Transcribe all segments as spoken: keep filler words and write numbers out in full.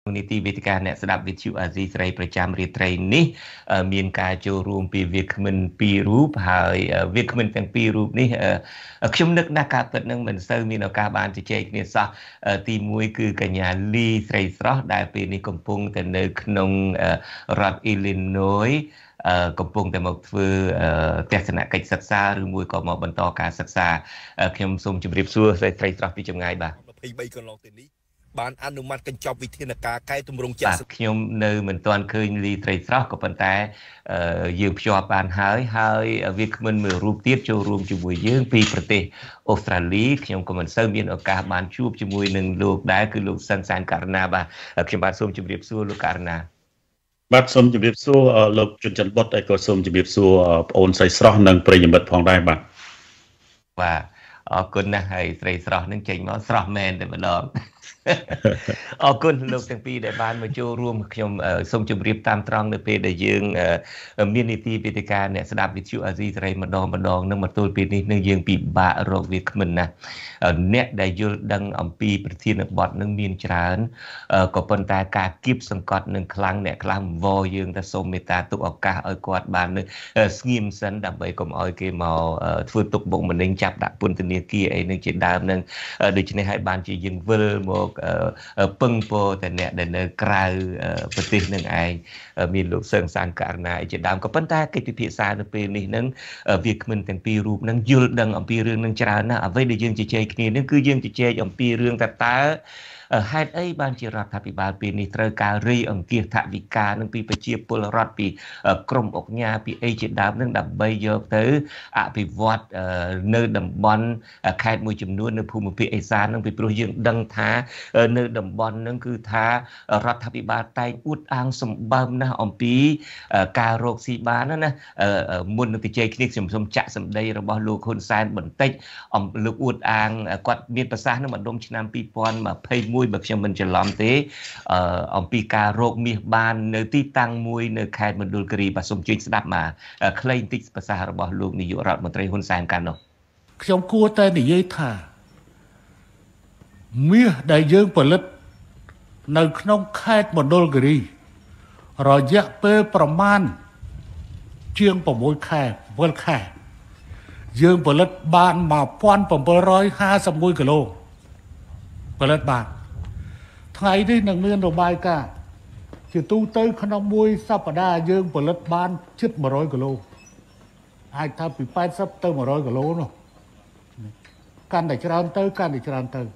នីតិវិទ្យាអ្នកស្ដាប់វិទ្យុអាស៊ីសេរីប្រចាំរាត្រីនេះមានការចូលរួមពីវាគ្មិនពីររូបហើយវាគ្មិនទាំងពីររូបនេះខ្ញុំនឹកណាស់ការពិតនឹងមិនសូវមានឱកាសបានជជែកគ្នាសោះទីមួយគឺកញ្ញាលីស្រីស្រស់ដែលពេលនេះកំពុងតែនៅក្នុងរដ្ឋ Illinois កំពុងតែមកធ្វើទស្សនកិច្ចសិក្សាឬមួយក៏មកបន្តការសិក្សាខ្ញុំសូមជម្រាបសួរស្រីស្រីស្រស់ពីចម្ងាយបាទ 23កន្លងទៅនេះបានអនុម័តកញ្ចប់វិធានការកែតម្រង់ជាក់ស្ដែងខ្ញុំនៅមិនទាន់ឃើញលីត្រីស្រស់ក៏ប៉ុន្តែយើងភ្ជាប់បានហើយហើយវាគ្មិនមួយរូបទៀតចូលរួមជាមួយយើងពីប្រទេសអូស្ត្រាលីខ្ញុំក៏មិនសូវមានឱកាសបានជួបជាមួយនឹងលោកដែរគឺលោកសិនសានករណាបាទខ្ញុំបាទសូមជម្រាបសួរលោកករណាបាទសូមជម្រាបសួរលោកជុនច័ន្ទបុត្រហើយក៏សូមជម្រាបសួរបងអូនស្រីស្រស់និងប្រិយមិត្តផងដែរបាទបាទអរគុណណាស់ហើយស្រីស្រស់នឹងចេញមកស្រស់មែនតែម្ដងអរគុណលោកទាំងពីរដែលបានមកចូលរួមខ្ញុំសូមជម្រាបតាមត្រង់នៅពេលដែលយើងមាននីតិវិទ្យាអ្នកស្ដាប់វិទ្យុអាស៊ីសេរីម្ដងម្ដងនឹងមកទល់ពេលនេះនឹងយើងពិបាករកវាគ្មិនណាអ្នកដែលយល់ដឹងអំពីប្រធានបទនឹងមានច្រើនក៏ប៉ុន្តែការគៀបសង្កត់នឹងខ្លាំងអ្នកខ្លាំងវល់យើងតែសូមមេត្តាទុកឱកាសឲ្យគាត់បានស្ងៀមសិនដើម្បីកុំឲ្យគេមកធ្វើទុកបុកម្នេញចាប់ដាក់ពន្ធនាគារអីនឹងជាដើមនឹងដូច្នេះហើយបានជាយើងវិលមកពឹងពោតែអ្នកដែលនៅក្រៅប្រទេសនឹងឯងមានលោកសឹងសានករណីជាដើមក៏ប៉ុន្តែកិច្ចពិភាក្សានៅពេលនេះនឹងវាគ្មិនទាំងពីររូបនឹងយល់ដឹងអំពីរឿងនឹងច្រើនណាស់អ្វីដែលយើងជជែកគ្នានេះគឺយើងជជែកអំពីរឿងតើតើហេតុអីបានជារដ្ឋាភិបាលពេលនេះត្រូវការរៃអង្គាសថវិកានឹងពីប្រជាពលរដ្ឋពីក្រមអង្គការពីអីជាដើមនឹងដើម្បីយកទៅអភិវឌ្ឍនៅតំបន់ខេត្តមួយចំនួននៅភូមិភាគឦសាននឹងពីព្រោះយើងដឹងថានៅតំបន់នឹងគឺថារដ្ឋាភិបាលតែងអួតអាងសម្បើមណាស់អំពីការរកស៊ីបានណាមុននឹងទៅជ័យគ្នាខ្ញុំសូមចាក់សម្ដីរបស់លោកហ៊ុនសែនបន្តិចអំលោកអួតអាងគាត់មានប្រសាសន៍នៅម្ដុំឆ្នាំពីរពាន់ម្ភៃមួយបើខ្ញុំមិនច្រឡំទេអំពីការរកមាសបាននៅទីតាំងមួយនៅខេត្តមណ្ឌលគិរីបាទសូមជួយស្ដាប់មកខ្លីបន្តិចប្រសាសន៍របស់លោកនាយករដ្ឋមន្ត្រីហ៊ុនសែនកាលនោះខ្ញុំគួរតែនិយាយថាមាសដែលយើងផលិតនៅក្នុងខេត្តមណ្ឌលគិរីរយៈពេលប្រមាណជាង6ខែ7ខែយើងផលិតបានmột nghìn bảy trăm hai mươi mốtគីឡូផលិតបានថ្ងៃនេះនឹងមានរបាយការណ៍ជាទូទៅក្នុងមួយសប្តាហ៍យើងផលិតបានជិតmột trămគីឡូអាចថាពី80ទៅmột trămគីឡូនោះកាន់តែច្រើនទៅកាន់តែច្រើនទៅ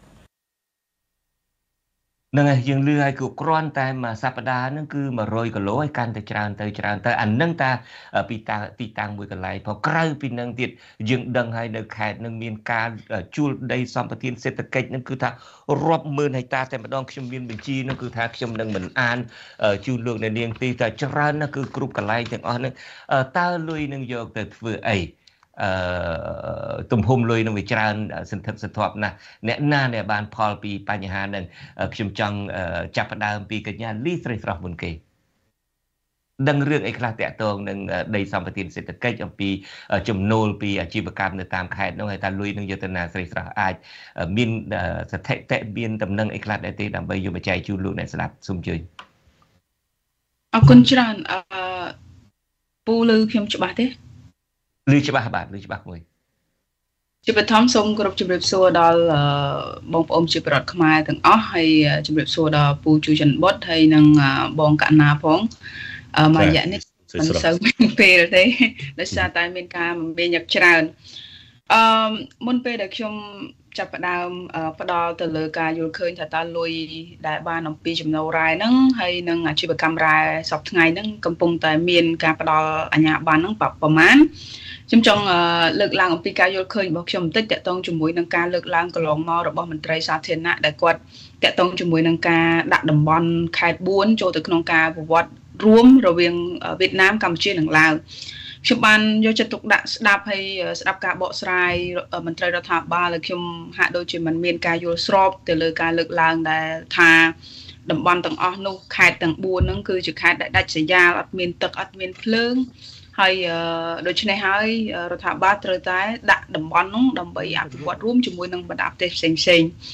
នឹងហើយយើងលឺឲ្យគឺគ្រាន់តែមួយសប្តាហ៍ហ្នឹងគឺmột trămគីឡូឲ្យកាន់តែច្រើនទៅច្រើនទៅអានឹងតាពីតាទីតាំងមួយកន្លែងផងក្រៅពីនឹងទៀតយើងដឹងហើយនៅខេត្តនឹងមានការជួលដីសម្បត្តិសេដ្ឋកិច្ចនឹងគឺថារាប់ម៉ឺនហិកតាតែម្ដងខ្ញុំមានបញ្ជីនឹងគឺថាខ្ញុំនឹងមិនអានជូនលោកអ្នកនាងទីតែច្រើនណាស់គឺគ្រប់កន្លែងទាំងអស់ហ្នឹងតើលុយនឹងយកទៅធ្វើអីអឺទំហំលុយនឹងវាច្រើនសន្ធឹកសន្ធាប់ណាស់អ្នកណាដែលបានផលពីបញ្ហានឹងខ្ញុំចង់ចាប់ផ្ដើមពីកញ្ញាលីស្រីស្រស់មុនគេដឹងរឿងអីខ្លះតាក់ទងនឹងដីសម្បត្តិសេដ្ឋកិច្ចអំពីចំណូលពីអាជីវកម្មនៅតាមខេត្តនោះហើយតើលុយនឹងយុទ្ធនាស្រីស្រស់អាចមានស្ថិតិមានដំណឹងអីខ្លះដែរទេដើម្បីយកមកចែកជូនលោកអ្នកស្ដាប់សូមជឿអរគុណច្រើនអឺពូលើខ្ញុំច្បាស់ទេឮច្បាស់បាទឮច្បាស់មួយជាបឋមសូមគោរពជម្រាបសួរដល់បងប្អូនជាប្រដ្ឋខ្មែរទាំងអស់ហើយជម្រាបសួរដល់ពូជូច័ន្ទបុត្រហើយនិងបងកណ្ណាផងមួយរយៈនេះមិនសូវមានពេលទេដោយសារតែមានការមានញឹកច្រើនអឺមុនពេលដែលខ្ញុំចាប់ផ្ដើមផ្ដល់ទៅលើការយល់ឃើញថាតើលុយដែលបានអំពីចំណូលរ៉ែហ្នឹងហើយនឹងអាជីវកម្មរ៉ែសប្តាហ៍ថ្ងៃហ្នឹងកំពុងតែមានការផ្ដល់អាជ្ញាប័ណ្ណហ្នឹងប្រមាណខ្ញុំចង់លើកឡើងអំពីការយល់ឃើញរបស់ខ្ញុំបន្តិចតាក់ទងជាមួយនឹងការលើកឡើងកន្លងមករបស់មន្ត្រីសាធារណៈដែលគាត់តាក់ទងជាមួយនឹងការដាក់តំបន់ខេត្តbốnចូលទៅក្នុងការប្រវត្តិរួមរវាងវៀតណាមកម្ពុជានិងឡាវខ្ញុំបានយកចិត្តទុកដាក់ស្ដាប់ហើយស្ដាប់ការបកស្រាយមន្ត្រីរដ្ឋាភិបាលហើយខ្ញុំហាក់ដូចជាមិនមានការយល់ស្របទៅលើការលើកឡើងដែលថាតំបន់ទាំងអស់នោះខេត្តទាំងbốnហ្នឹងគឺជាខេត្តដែលដាច់ស្រយាលអត់មានទឹកអត់មានភ្លើងហើយដូច្នេះហើយរដ្ឋាភិបាលត្រូវតែដាក់តំបន់នោះដើម្បីអភិវឌ្ឍរួមជាមួយនឹងបណ្ដាប្រទេសផ្សេងៗ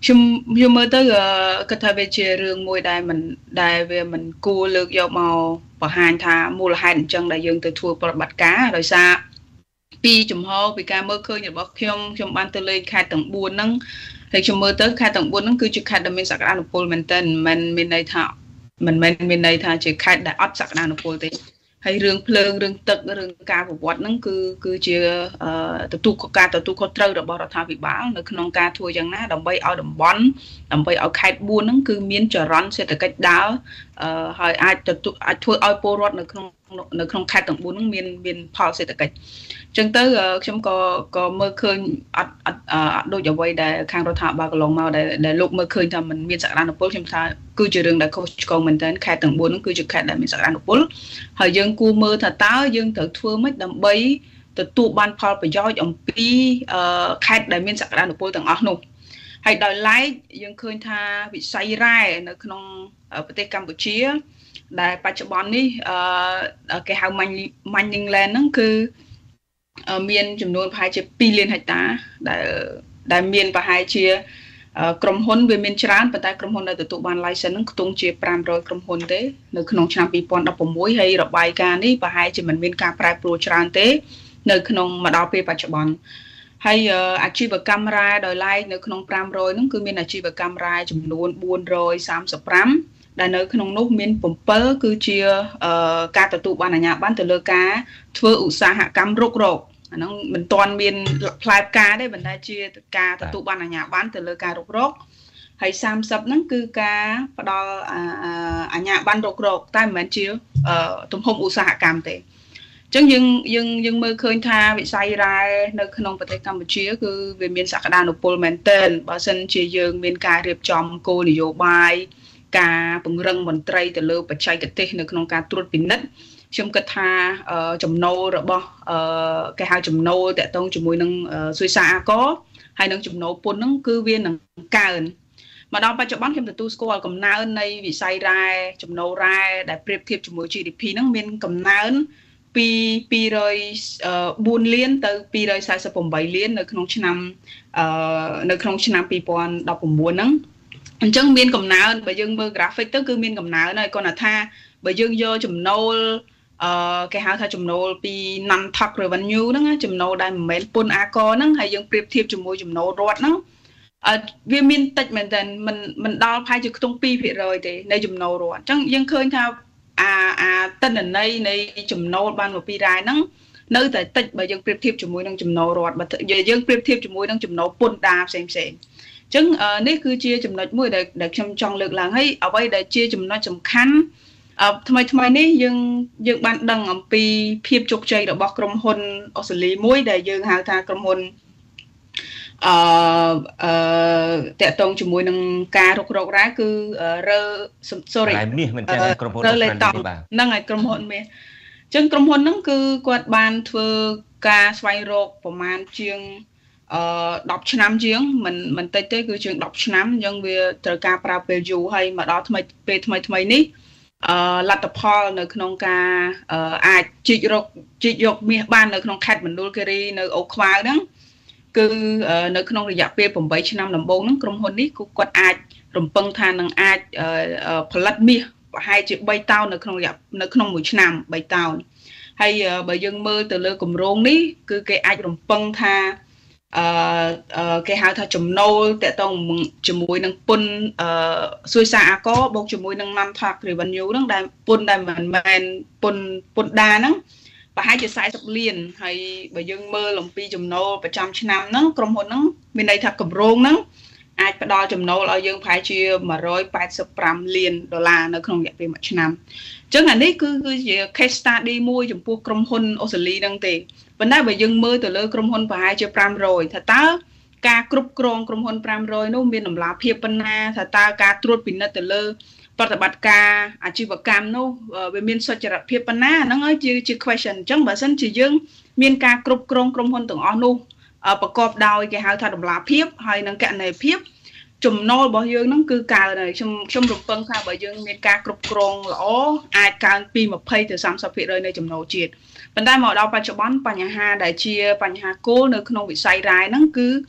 ខ្ញុំខ្ញុំមើលទៅគាត់ថាវាជារឿងមួយដែលមិនដែលវាមិនគួរលើកយកមកបង្ហាញថាមូលហេតុអញ្ចឹងដែលយើងទៅធ្វើប្រតិបត្តិការដោយសារពីចំហពីការមើលឃើញរបស់ខ្ញុំខ្ញុំបានទៅលេខខេត្តទាំងបួនហ្នឹងហើយខ្ញុំមើលទៅខេត្តទាំងបួនហ្នឹងគឺជាខេត្តដែលមានសក្តានុពលមែនទែនមិនមានន័យថាមិនមែនមានន័យថាជាខេត្តដែលអត់សក្តានុពលទេហើយរឿងភ្លើងរឿងទឹករឿងការប្រវត្តិហ្នឹងគឺគឺជាទទួលការទទួលខុសត្រូវរបស់រដ្ឋាភិបាលនៅក្នុងការធ្វើយ៉ាងណាដើម្បីឲ្យតំបន់ដើម្បីឲ្យខេត្តបួនហ្នឹងគឺមានចរន្តសេដ្ឋកិច្ចដើរហើយអាចទទួលអាចធ្វើឲ្យពលរដ្ឋនៅក្នុងនៅក្នុងខេត្តទាំងបួនហ្នឹងមានមានផលសេដ្ឋកិច្ចអញ្ចឹងទៅខ្ញុំក៏ក៏មើលឃើញអត់អត់ដូចអ្វីដែលខាងរដ្ឋាភិបាលកន្លងមកដែលដែលលោកមើលឃើញថាมันមានសក្តានុពលខ្ញុំថាគឺជារឿងដែលខុសឆ្គងមែនទែនខេត្តទាំងបួនហ្នឹងគឺជាខេត្តដែលមានសក្តានុពលហើយយើងគួរមើលថាតើយើងត្រូវធ្វើម៉េចដើម្បីទទួលបានផលប្រយោជន៍អំពីខេត្តដែលមានសក្តានុពលទាំងអស់នោះហើយដោយឡែកយើងឃើញថាវិស័យរ៉ែនៅក្នុងប្រទេសកម្ពុជាដែលបច្ចុប្បន្ននេះគេហៅ mining land ហ្នឹងគឺមានចំនួនប្រហែលជាពីរលានហិកតាដែលដែលមានប្រហែលជាក្រុមហ៊ុនវាមានច្រើនប៉ុន្តែក្រុមហ៊ុនដែលទទួលបាន license ហ្នឹងខ្ទង់ជាfive hundredក្រុមហ៊ុនទេនៅក្នុងឆ្នាំtwo thousand sixteenហើយរបាយការណ៍នេះប្រហែលជាមិនមានការប្រែប្រួលច្រើនទេនៅក្នុងមកដល់ពេលបច្ចុប្បន្នហើយអាជីវកម្មរ៉ែដោយឡែកនៅក្នុងfive hundredហ្នឹងគឺមានអាជីវកម្មរ៉ែចំនួនfour hundred thirty-fiveដែលនៅក្នុងនោះមានsevenគឺជាការទទួលបានអាជ្ញាប័ណ្ណទៅលើការធ្វើឧស្សាហកម្មរុករកអាហ្នឹងមិនទាន់មានផ្លែផ្កាទេប៉ុន្តែជាការទទួលបានអាជ្ញាប័ណ្ណទៅលើការរុករកហើយthirtyហ្នឹងគឺការផ្ដល់អាជ្ញាប័ណ្ណរុករកតែមិនមែនជាទំហំឧស្សាហកម្មទេអញ្ចឹងយើងយើងយើងមើលឃើញថាវិស័យរ៉ែនៅក្នុងប្រទេសកម្ពុជាគឺវាមានសក្តានុពលមែនទែនបើសិនជាយើងមានការរៀបចំគោលនយោបាយការពង្រឹងមន្ត្រីទៅលើបច្ចេកទេសនៅក្នុងការត្រួតពិនិត្យខ្ញុំគិតថាចំណូលរបស់គេហៅចំណូលតាក់ទងជាមួយនឹងសុយសាអាករហើយនឹងចំណូលពន្ធហ្នឹងគឺវានឹងកើនមកដល់បច្ចុប្បន្នខ្ញុំទទួលស្គាល់កំណើននៃវិស័យរ៉ែចំណូលរ៉ែដែលប្រៀបធៀបជាមួយ G D P ហ្នឹងមានកំណើនពីtwo hundred fourលានទៅtwo hundred forty-eightលាននៅក្នុងឆ្នាំនៅក្នុងឆ្នាំtwo thousand nineteenហ្នឹងអញ្ចឹងមានកំណើនបើយើងមើល graphic ទៅគឺមានកំណើនហើយគាត់ថាបើយើងយកចំណូលអឺគេហៅថាចំណូលពី non tax revenue ហ្នឹងចំណូលដែលមិនមែនពន្ធអាករហ្នឹងហើយយើងប្រៀបធៀបជាមួយចំណូលរដ្ឋហ្នឹងអឺវាមានតិចមែនតើមិនមិនដល់ប្រហែលជាខ្ទង់two percentទេនៃចំណូលរដ្ឋអញ្ចឹងយើងឃើញថាអាអាទិន្នន័យនៃចំណូលបានមកពីរ៉ែហ្នឹងនៅតែតិចបើយើងប្រៀបធៀបជាមួយនឹងចំណូលរដ្ឋបើយើងប្រៀបធៀបជាមួយនឹងចំណូលពន្ធដារផ្សេងផ្សេងអញ្ចឹងនេះគឺជាចំណុចមួយដែលដែលខ្ញុំចង់លើកឡើងហើយអ្វីដែលជាចំណុចសំខាន់ថ្មីថ្មីនេះយើងយើងបានដឹងអំពីភាពជោគជ័យរបស់ក្រុមហ៊ុនអូស្ត្រាលីមួយដែលយើងហៅថាក្រុមហ៊ុនអឺអឺតាក់ទងជាមួយនឹងការរុករករ៉ែគឺរើ sorry មាសមិនចឹងក្រុមហ៊ុនហ្នឹងហើយក្រុមហ៊ុនមាសអញ្ចឹងក្រុមហ៊ុនហ្នឹងគឺគាត់បានធ្វើការស្វែងរកប្រមាណជាងអឺtenឆ្នាំជាងមិនមិនតិចទេគឺជាងtenឆ្នាំអញ្ចឹងវាត្រូវការប្រើពេលយូរហើយមកដល់ថ្មីពេលថ្មីថ្មីនេះអឺលទ្ធផលនៅក្នុងការអាចជីករកជីកយកមាសបាននៅក្នុងខេត្តមណ្ឌលគិរីនៅអូខ្វាវហ្នឹងគឺនៅក្នុងរយៈពេលeightឆ្នាំដំបូងហ្នឹងក្រុមហ៊ុននេះគឺគាត់អាចរំពឹងថានឹងអាចផលិតមាសប្រហែលជាthreeតោននៅក្នុងរយៈនៅក្នុងមួយឆ្នាំthreeតោនហើយបើយើងមើលទៅលើគម្រោងនេះគឺគេអាចរំពឹងថាអឺគេហៅថាចំណូលតាក់ទងជាមួយនឹងពន្ធអឺសុយសាអាករបូកជាមួយនឹង non tax revenue ហ្នឹងដែលពន្ធដែលមិនមែនពន្ធពន្ធដារហ្នឹងប្រហែលជាfortyលានហើយបើយើងមើលអំពីចំណូលប្រចាំឆ្នាំហ្នឹងក្រុមហ៊ុនហ្នឹងមានន័យថាគម្រោងហ្នឹងអាចផ្ដល់ចំណូលឲ្យយើងប្រហែលជាone hundred eighty-fiveលានដុល្លារនៅក្នុងរយៈពេលមួយឆ្នាំអញ្ចឹងអានេះគឺគឺជា case study មួយចំពោះក្រុមហ៊ុនអូស្ត្រាលីហ្នឹងទេប៉ុន្តែបើយើងមើលទៅលើក្រុមហ៊ុនប្រហែលជាfive hundredថាតើការគ្រប់គ្រងក្រុមហ៊ុនfive hundredនោះមានតម្លាភាពប៉ុណ្ណាថាតើការត្រួតពិនិត្យទៅលើប្រតិបត្តិការអាជីវកម្មនោះវាមានសុចរិតភាពប៉ុណ្ណាហ្នឹងហើយជាជា question អញ្ចឹងបើសិនជាយើងមានការគ្រប់គ្រងក្រុមហ៊ុនទាំងអស់នោះប្រកបដោយគេហៅថាតម្លាភាពហើយនិងកណន័យភាពចំណូលរបស់យើងហ្នឹងគឺកើនហើយខ្ញុំខ្ញុំរំពឹងថាបើយើងមានការគ្រប់គ្រងល្អអាចកើនពីtwentyទៅthirty percentនៃចំណូលជាតិប៉ុន្តែមកដល់បច្ចុប្បន្នបញ្ហាដែលជាបញ្ហាគោលនៅក្នុងវិស័យរ៉ែហ្នឹងគឺ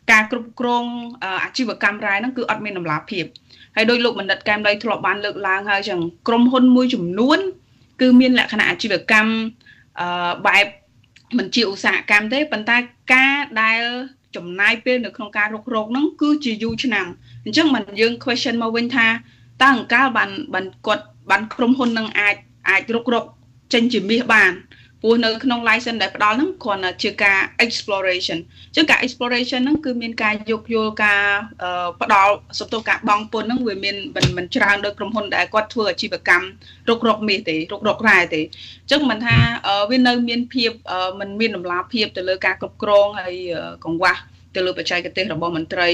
ការគ្រប់គ្រងអាជីវកម្មរ៉ែហ្នឹងគឺអត់មានតម្លាភាពហើយដោយលោកបណ្ឌិតកែមដៃធ្លាប់បានលើកឡើងហើយចឹងក្រុមហ៊ុនមួយចំនួនគឺមានលក្ខណៈអាជីវកម្មអឺបែបមិនជាឧស្សាហកម្មទេប៉ុន្តែការដែលចំណាយពេលនៅក្នុងការរុករកហ្នឹងគឺជាយូរឆ្នាំអញ្ចឹងមិនយើង question មកវិញថាតើអង្កលបានបានគាត់បានក្រុមហ៊ុននឹងអាចអាចរុករកចេញជាមាសបានព្រោះនៅក្នុង license ដែលផ្ដល់ហ្នឹងគ្រាន់តែជាការ exploration អញ្ចឹងការ exploration ហ្នឹងគឺមានការយកយល់ការផ្ដល់សំទោសការបង់ពន្ធហ្នឹងវាមានមិនច្រើនដោយក្រុមហ៊ុនដែលគាត់ធ្វើអាជីវកម្មរុករកមាសទេរុករករ៉ែទេអញ្ចឹងមិនថាវានៅមានភាពមិនមានតម្លាភាពទៅលើការគ្រប់គ្រងហើយកង្វះទៅលើបច្ចេកទេសរបស់មន្ត្រី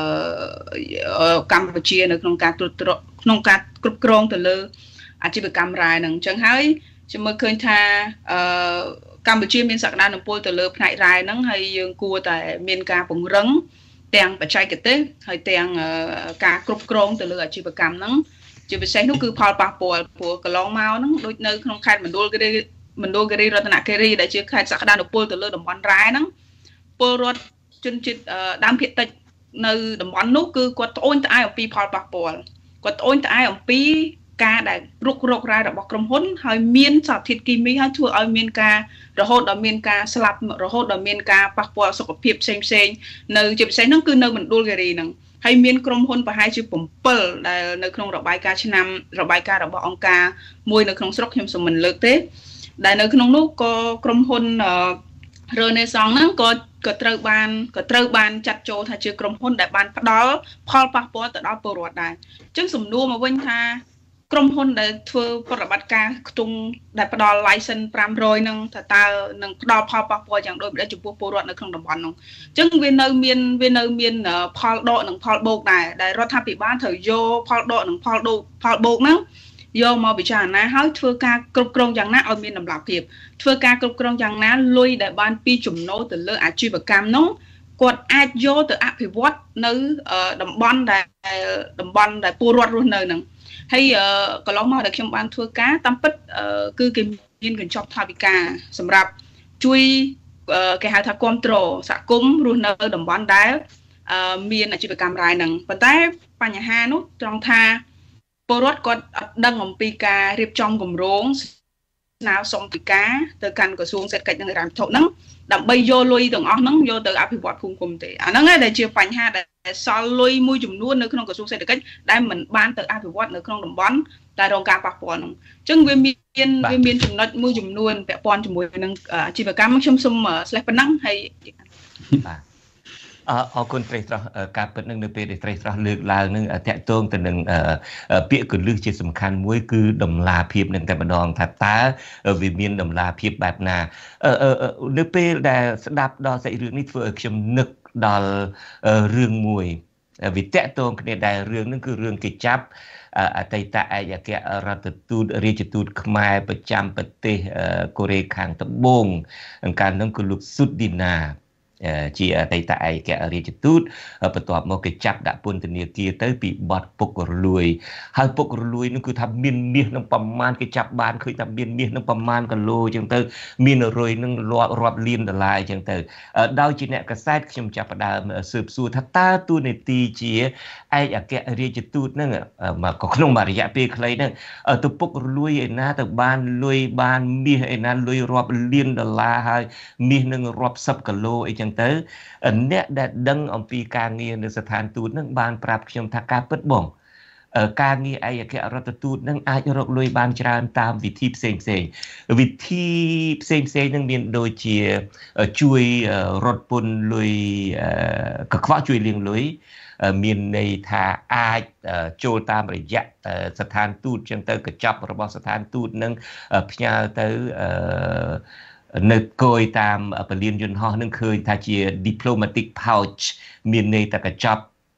កម្ពុជានៅក្នុងការត្រួតត្រក្នុងការគ្រប់គ្រងទៅលើអាជីវកម្មរ៉ែហ្នឹងអញ្ចឹងហើយខ្ញុំមើលឃើញថាអឺកម្ពុជាមានសក្តានុពលទៅលើផ្នែករ៉ែហ្នឹងហើយយើងគួរតែមានការពង្រឹងទាំងបច្ចេកទេសហើយទាំងការគ្រប់គ្រងទៅលើអាជីវកម្មហ្នឹងជាពិសេសនោះគឺផលប៉ះពាល់ព្រោះកន្លងមកហ្នឹងដូចនៅក្នុងខេត្តមណ្ឌលគិរីមណ្ឌលគិរីរតនគិរីដែលជាខេត្តសក្តានុពលទៅលើតំបន់រ៉ែហ្នឹងពលរដ្ឋជនជាតិដើមភាគតិចនៅតំបន់នោះគឺគាត់ត្អូញត្អែអំពីផលប៉ះពាល់គាត់ត្អូញត្អែអំពីការដែលរុករករ៉ែរបស់ក្រុមហ៊ុនហើយមានសារធាតុគីមីហើយធ្វើឲ្យមានការរហូតដល់មានការស្លាប់រហូតដល់មានការប៉ះពាល់សុខភាពផ្សេងផ្សេងនៅជាពិសេសហ្នឹងគឺនៅមណ្ឌលគិរីហ្នឹងហើយមានក្រុមហ៊ុនប្រហែលជា7ដែលនៅក្នុងរបាយការណ៍ឆ្នាំរបាយការណ៍របស់អង្គការមួយនៅក្នុងស្រុកខ្ញុំសូមមិនលើកទេដែលនៅក្នុងនោះក៏ក្រុមហ៊ុនរ៉ឺណេសង់ហ្នឹងក៏ក៏ត្រូវបានក៏ត្រូវបានចាត់ចូលថាជាក្រុមហ៊ុនដែលបានផ្ដល់ផលប៉ះពាល់ទៅដល់ពលរដ្ឋដែរអញ្ចឹងសំណួរមកវិញថាក្រុមហ៊ុនដែលធ្វើប្រតិបត្តិការខ្ទង់ដែលផ្ដល់ license 500ហ្នឹងថាតើនឹងផ្ដល់ផលប៉ះពាល់យ៉ាងដូចម្តេចចំពោះពលរដ្ឋនៅក្នុងតំបន់នោះអញ្ចឹងវានៅមានវានៅមានផលដកនិងផលបូកដែរដែលរដ្ឋាភិបាលត្រូវយកផលដកនិងផលដូកផលបូកហ្នឹងយកមកពិចារណាហើយធ្វើការគ្រប់គ្រងយ៉ាងណាឲ្យមានតម្លាភាពធ្វើការគ្រប់គ្រងយ៉ាងណាលុយដែលបានពីចំណូលទៅលើអាជីវកម្មនោះគាត់អាចយកទៅអភិវឌ្ឍនៅតំបន់ដែលតំបន់ដែលពលរដ្ឋរស់នៅហ្នឹងហើយកន្លងមកដែលខ្ញុំបានធ្វើការតាមពិតគឺគេមានកញ្ចប់ថវិកាសម្រាប់ជួយគេហៅថាគាំទ្រសហគមន៍រស់នៅតំបន់ដែលមានអាជីវកម្មរ៉ែហ្នឹងប៉ុន្តែបញ្ហានោះត្រង់ថាពលរដ្ឋគាត់អត់ដឹងអំពីការរៀបចំគម្រោងស្នើសុំពីការទៅកាន់ក្រសួងសេដ្ឋកិច្ចនិងហិរញ្ញវត្ថុហ្នឹងដើម្បីយកលុយទាំងអស់ហ្នឹងយកទៅអភិវឌ្ឍភូមិឃុំទេអាហ្នឹងឯងដែលជាបញ្ហាដែលសល់លុយមួយចំនួននៅក្នុងក្រសួងសេដ្ឋកិច្ចដែលមិនបានទៅអភិវឌ្ឍនៅក្នុងតំបន់តែរងការប៉ះពាល់ហ្នឹងអញ្ចឹងវាមានវាមានចំណុចមួយចំនួនពាក់ព័ន្ធជាមួយនឹងអាជីវកម្មខ្ញុំសូមស្លេះប៉ុណ្ណឹងហើយបាទអរគុណត្រីស្រស់ការពិតនឹងនៅពេលដែលត្រីស្រស់លើកឡើងនឹងតាក់ទងទៅនឹងពាក្យកលឹះជាសំខាន់មួយគឺតម្លាភាពនឹងតែម្ដងថាតើវាមានតម្លាភាពបែបណានៅពេលដែលស្ដាប់ដល់សាច់រឿងនេះធ្វើឲ្យខ្ញុំនឹកដល់រឿងមួយវាតាក់ទងគ្នាដែររឿងហ្នឹងគឺរឿងគេចាប់អតីតឯកអគ្គរដ្ឋទូតរាជទូតខ្មែរប្រចាំប្រទេសកូរ៉េខាងត្បូងកាលនោះគឺលោកស៊ុតឌីណាជាអតីតឯកអគ្គរដ្ឋទូតបន្ទាប់មកគេចាប់ដាក់ពន្ធនាគារទៅពីបទពុករលួយហើយពុករលួយនោះគឺថាមានមាសនឹងប្រមាណគេចាប់បានឃើញថាមានមាសនឹងប្រមាណគីឡូអញ្ចឹងទៅមានរុយនឹងរាប់លានដុល្លារអញ្ចឹងទៅដោយជាអ្នកកសែតខ្ញុំចាប់ផ្ដើមស៊ើបសួរថាតើតួនាទីជាឯកអគ្គរដ្ឋទូតហ្នឹងក៏ក្នុងមួយរយៈពេលខ្លីហ្នឹងទៅពុករលួយឯណាទៅបានលុយបានមាសឯណាលុយរាប់លានដុល្លារហើយមាសនឹងរាប់សិបគីឡូអីចឹងទៅអ្នកដែលដឹងអំពីការងារនៅស្ថានទូតនឹងបានប្រាប់ខ្ញុំថាការពិតបងការងារឯកអគ្គរដ្ឋទូតនឹងអាចរកលុយបានច្រើនតាមវិធីផ្សេងផ្សេងវិធីផ្សេងផ្សេងនឹងមានដូចជាជួយរត់ពន្ធលុយកខ្វក់ជួយលាងលុយមានន័យថាអាចចូលតាមរយៈស្ថានទូតចឹងទៅកញ្ចប់របស់ស្ថានទូតនឹងផ្ញើទៅនៅគយតាមពលានយន្តហោះនឹងឃើញថាជា diplomatic pouch មានន័យថាកញ្ចប់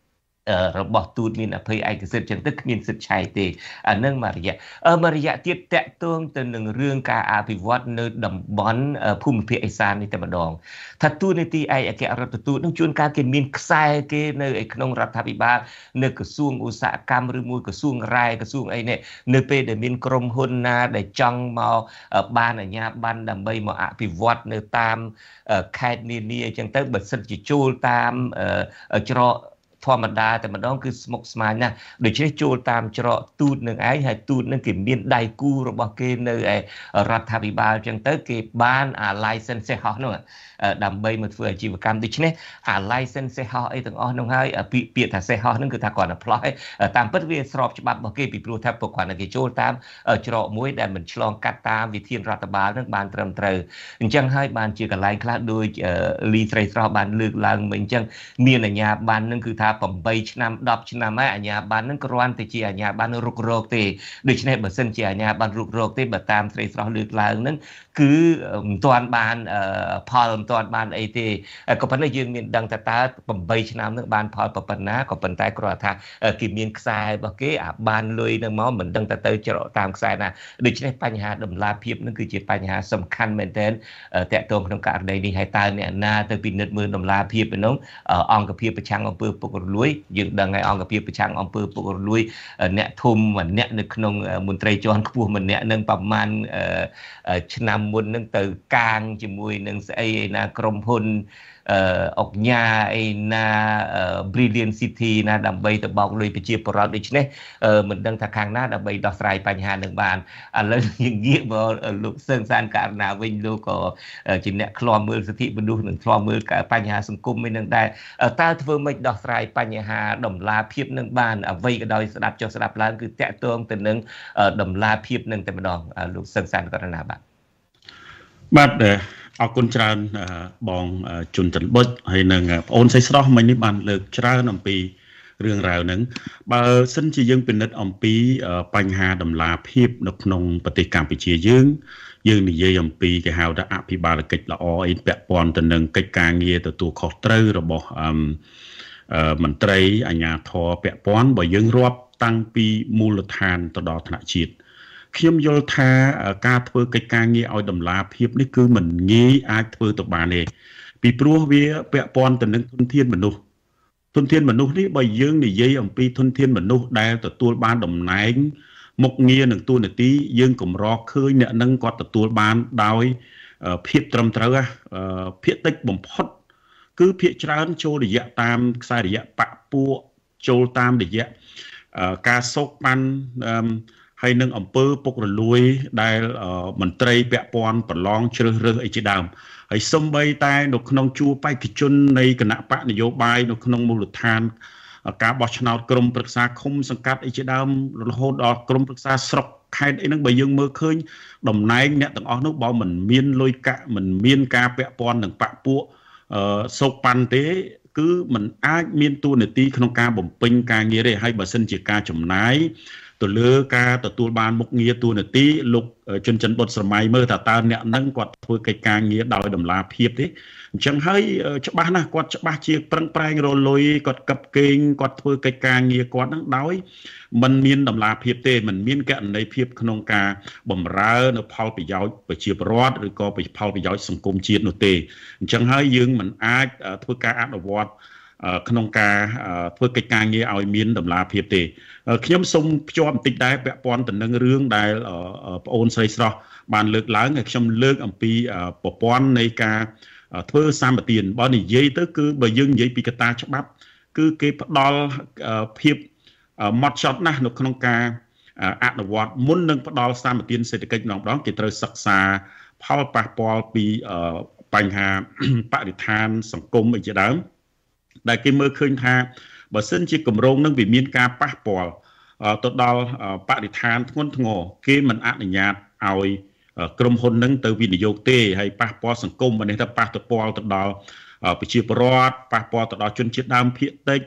របស់ទូតមានអភ័យឯកសិទ្ធិចឹងទៅគ្មានសិទ្ធិឆែកទេអានឹងមករយៈអឺមករយៈទៀតតាក់ទងទៅនឹងរឿងការអភិវឌ្ឍនៅតំបន់ភូមិភាគឦសាននេះតែម្ដងថាទូនីតិឯកអគ្គរដ្ឋទូតនឹងជួនកាលគេមានខ្សែគេនៅឯក្នុងរដ្ឋាភិបាលនៅក្រសួងឧស្សាហកម្មឬមួយក្រសួងរាយក្រសួងអីនេះនៅពេលដែលមានក្រុមហ៊ុនណាដែលចង់មកបានអាជ្ញាប័ណ្ណដើម្បីមកអភិវឌ្ឍនៅតាមខេត្តនានាអញ្ចឹងទៅបើសិនជាចូលតាមច្រកធម្មតាតែម្ដងគឺស្មុគស្មាញណាស់ដូច្នេះចូលតាមច្រកទូតនឹងឯងហើយទូតនឹងគេមានដៃគូរបស់គេនៅឯរដ្ឋាភិបាលអញ្ចឹងទៅគេបានអា license សេះហោះនោះដើម្បីមកធ្វើអាជីវកម្មដូច្នេះអា license សេះហោះអីទាំងអស់នោះហើយពាក្យពាក្យថាសេះហោះនឹងគឺថាគាត់តែផ្លោះតាមពិតវាស្របច្បាប់របស់គេពីព្រោះថាពួកគាត់គេចូលតាមច្រកមួយដែលមិនឆ្លងកាត់តាមវិធានរដ្ឋបាលនឹងបានត្រឹមត្រូវអញ្ចឹងហើយបានជាកន្លែងខ្លះដូចលីស្រីស្រស់បានលើកឡើងមិញអញ្ចឹងមានអាជ្ញាប័ណ្ណនឹងគឺថា8ឆ្នាំ10ឆ្នាំហើយអាជ្ញាប័ណ្ណនឹងគ្រាន់តែជាអាជ្ញាប័ណ្ណរុករកទេដូច្នេះបើសិនជាអាជ្ញាប័ណ្ណរុករកទេបើតាមស្រីស្រស់លើកឡើងនឹងគឺមិនទាន់បានផលមិនទាន់បានអីទេក៏ប៉ុន្តែយើងមានដឹងថាតើ8ឆ្នាំនឹងបានផលប៉ុណ្ណាក៏ប៉ុន្តែគ្រាន់ថាគេមានខ្សែរបស់គេអាបានលុយនឹងមកមិនដឹងថាទៅច្រកតាមខ្សែណាដូច្នេះបញ្ហាដំណាភាពនឹងគឺជាបញ្ហាសំខាន់មែនទែនតកតងក្នុងករណីនេះហើយតើអ្នកណាទៅពិនិត្យមើលដំណាភាពឯនោះអង្គភាពប្រឆាំងអំពើពុករលួយយើងដឹងហើយអង្គភាពប្រឆាំងអំពើពុករលួយអ្នកធំម្នាក់នៅក្នុងមន្ត្រីជាន់ខ្ពស់ម្នាក់នឹងប្រមាណឆ្នាំមុននឹងទៅកាងជាមួយនឹងស្អីឯណាក្រុមហ៊ុនអុកញ៉ាអីណា Brilliant City ណាដើម្បីទៅបោកលុយប្រជាពលរដ្ឋដូច្នេះមិនដឹងថាខាងណាដើម្បីដោះស្រាយបញ្ហានឹងបានឥឡូវយើងងាកមកលោកសឹងសានករណាវិញលោកក៏ជាអ្នកឃ្លាំមើលសិទ្ធិមនុស្សនិងឃ្លាំមើលបញ្ហាសង្គមនេះនឹងដែរតើធ្វើម៉េចដោះស្រាយបញ្ហាដំណាភាពនឹងបានអ្វីក៏ដោយស្ដាប់ចុះស្ដាប់ឡើងគឺតាក់ទងទៅនឹងដំណាភាពនឹងតែម្ដងលោកសឹងសានករណាបាទបាទអរគុណច្រើនបងជុនច័ន្ទបុចហើយនឹងបងអូនសៃស្រស់មិញនេះបានលើកច្រើនអំពីរឿងរ៉ាវហ្នឹងបើសិនជាយើងពិនិត្យអំពីបញ្ហាដំណាភាពនៅក្នុងប្រទេសកម្ពុជាយើងយើងនិយាយអំពីគេហៅថាអភិបាលកិច្ចល្អអីពាក់ព័ន្ធទៅនឹងកិច្ចការងារទទួលខុសត្រូវរបស់មន្ត្រីអាជ្ញាធរពាក់ព័ន្ធបើយើងរាប់តាំងពីមូលដ្ឋានទៅដល់ថ្នាក់ជាតិខ្ញុំយល់ថាការធ្វើកិច្ចការងារឲ្យដំណាភាពនេះគឺមិនងាយអាចធ្វើទៅបានទេពីព្រោះវាពាក់ព័ន្ធទៅនឹងធនធានមនុស្សធនធានមនុស្សនេះបើយើងនិយាយអំពីធនធានមនុស្សដែលទទួលបានតំណែងមុខងារនិងតួនាទីយើងកម្រឃើញអ្នកនឹងគាត់ទទួលបានដោយភាពត្រឹមត្រូវភាគតិចបំផុតគឺភាគច្រើនចូលរយៈតាមខ្សែរយៈបពពួកចូលតាមរយៈការសោកប៉ាន់ហើយនឹងអំពើពុករលួយដែលមន្ត្រីពាក់ព័ន្ធប្រឡងជ្រើសរើសអីជាដើមហើយសំបីតែនៅក្នុងជួរបេក្ខជននៃគណៈបកនយោបាយនៅក្នុងមូលដ្ឋានការបោះឆ្នោតក្រុមប្រឹក្សាឃុំសង្កាត់អីជាដើមរហូតដល់ក្រុមប្រឹក្សាស្រុកខេត្តអីហ្នឹងបើយើងមើលឃើញតំណែងអ្នកទាំងអស់នោះបើមិនមានលុយកាក់មិនមានការពាក់ព័ន្ធនឹងបពពួកសោកប៉ាន់ទេគឺมันអាចមានតួនាទីក្នុងការបំពេញការងារទេហើយបើសិនជាការចំណាយទៅលើការទទួលបានមុខងារតួនាទីលោកជុនច័ន្ទបុតស្រមៃមើលថាតើអ្នកនឹងគាត់ធ្វើកិច្ចការងារដោយដំណាភាពទេអញ្ចឹងហើយច្បាស់ណាស់គាត់ច្បាស់ជាប្រឹងប្រែងរលុយគាត់កឹបកេងគាត់ធ្វើកិច្ចការងារគាត់នឹងដោយมันមានដំណាភាពទេมันមានកណន័យភាពក្នុងការបម្រើនៅផលប្រយោជន៍ប្រជាពលរដ្ឋឬក៏ផលប្រយោជន៍សង្គមជាតិនោះទេអញ្ចឹងហើយយើងមិនអាចធ្វើការអនុវត្តក្នុងការធ្វើកិច្ចការងារឲ្យមានតម្លាភាពទេខ្ញុំសូមភ្ជាប់បន្តិចដែរពាក់ព័ន្ធទៅនឹងរឿងដែលប្អូនស្រីស្រស់បានលើកឡើងហើយខ្ញុំលើកអំពីប្រព័ន្ធនៃការធ្វើសម្បទានបើនិយាយទៅគឺបើយើងនិយាយពីកត្តាច្បាប់គឺគេផ្ដល់ភាពម៉ត់ចត់ណាស់នៅក្នុងការអនុវត្តមុននឹងផ្ដល់សម្បទានសេដ្ឋកិច្ចម្ដងៗគេត្រូវសិក្សាផលប៉ះពាល់ពីបញ្ហាបរិស្ថានសង្គមអីជាដើមដែលគេមើលឃើញថាបើសិនជាគម្រោងនឹងវាមានការប៉ះពាល់ទៅដល់បរិស្ថានធ្ងន់ធ្ងរគេមិនអនុញ្ញាតឲ្យក្រុមហ៊ុននឹងទៅវិនិយោគទេហើយប៉ះពាល់សង្គមនេះទៅប៉ះទៅពាល់ទៅដល់ប្រជាពលរដ្ឋប៉ះពាល់ទៅដល់ជនជាតិដើមភាគតិច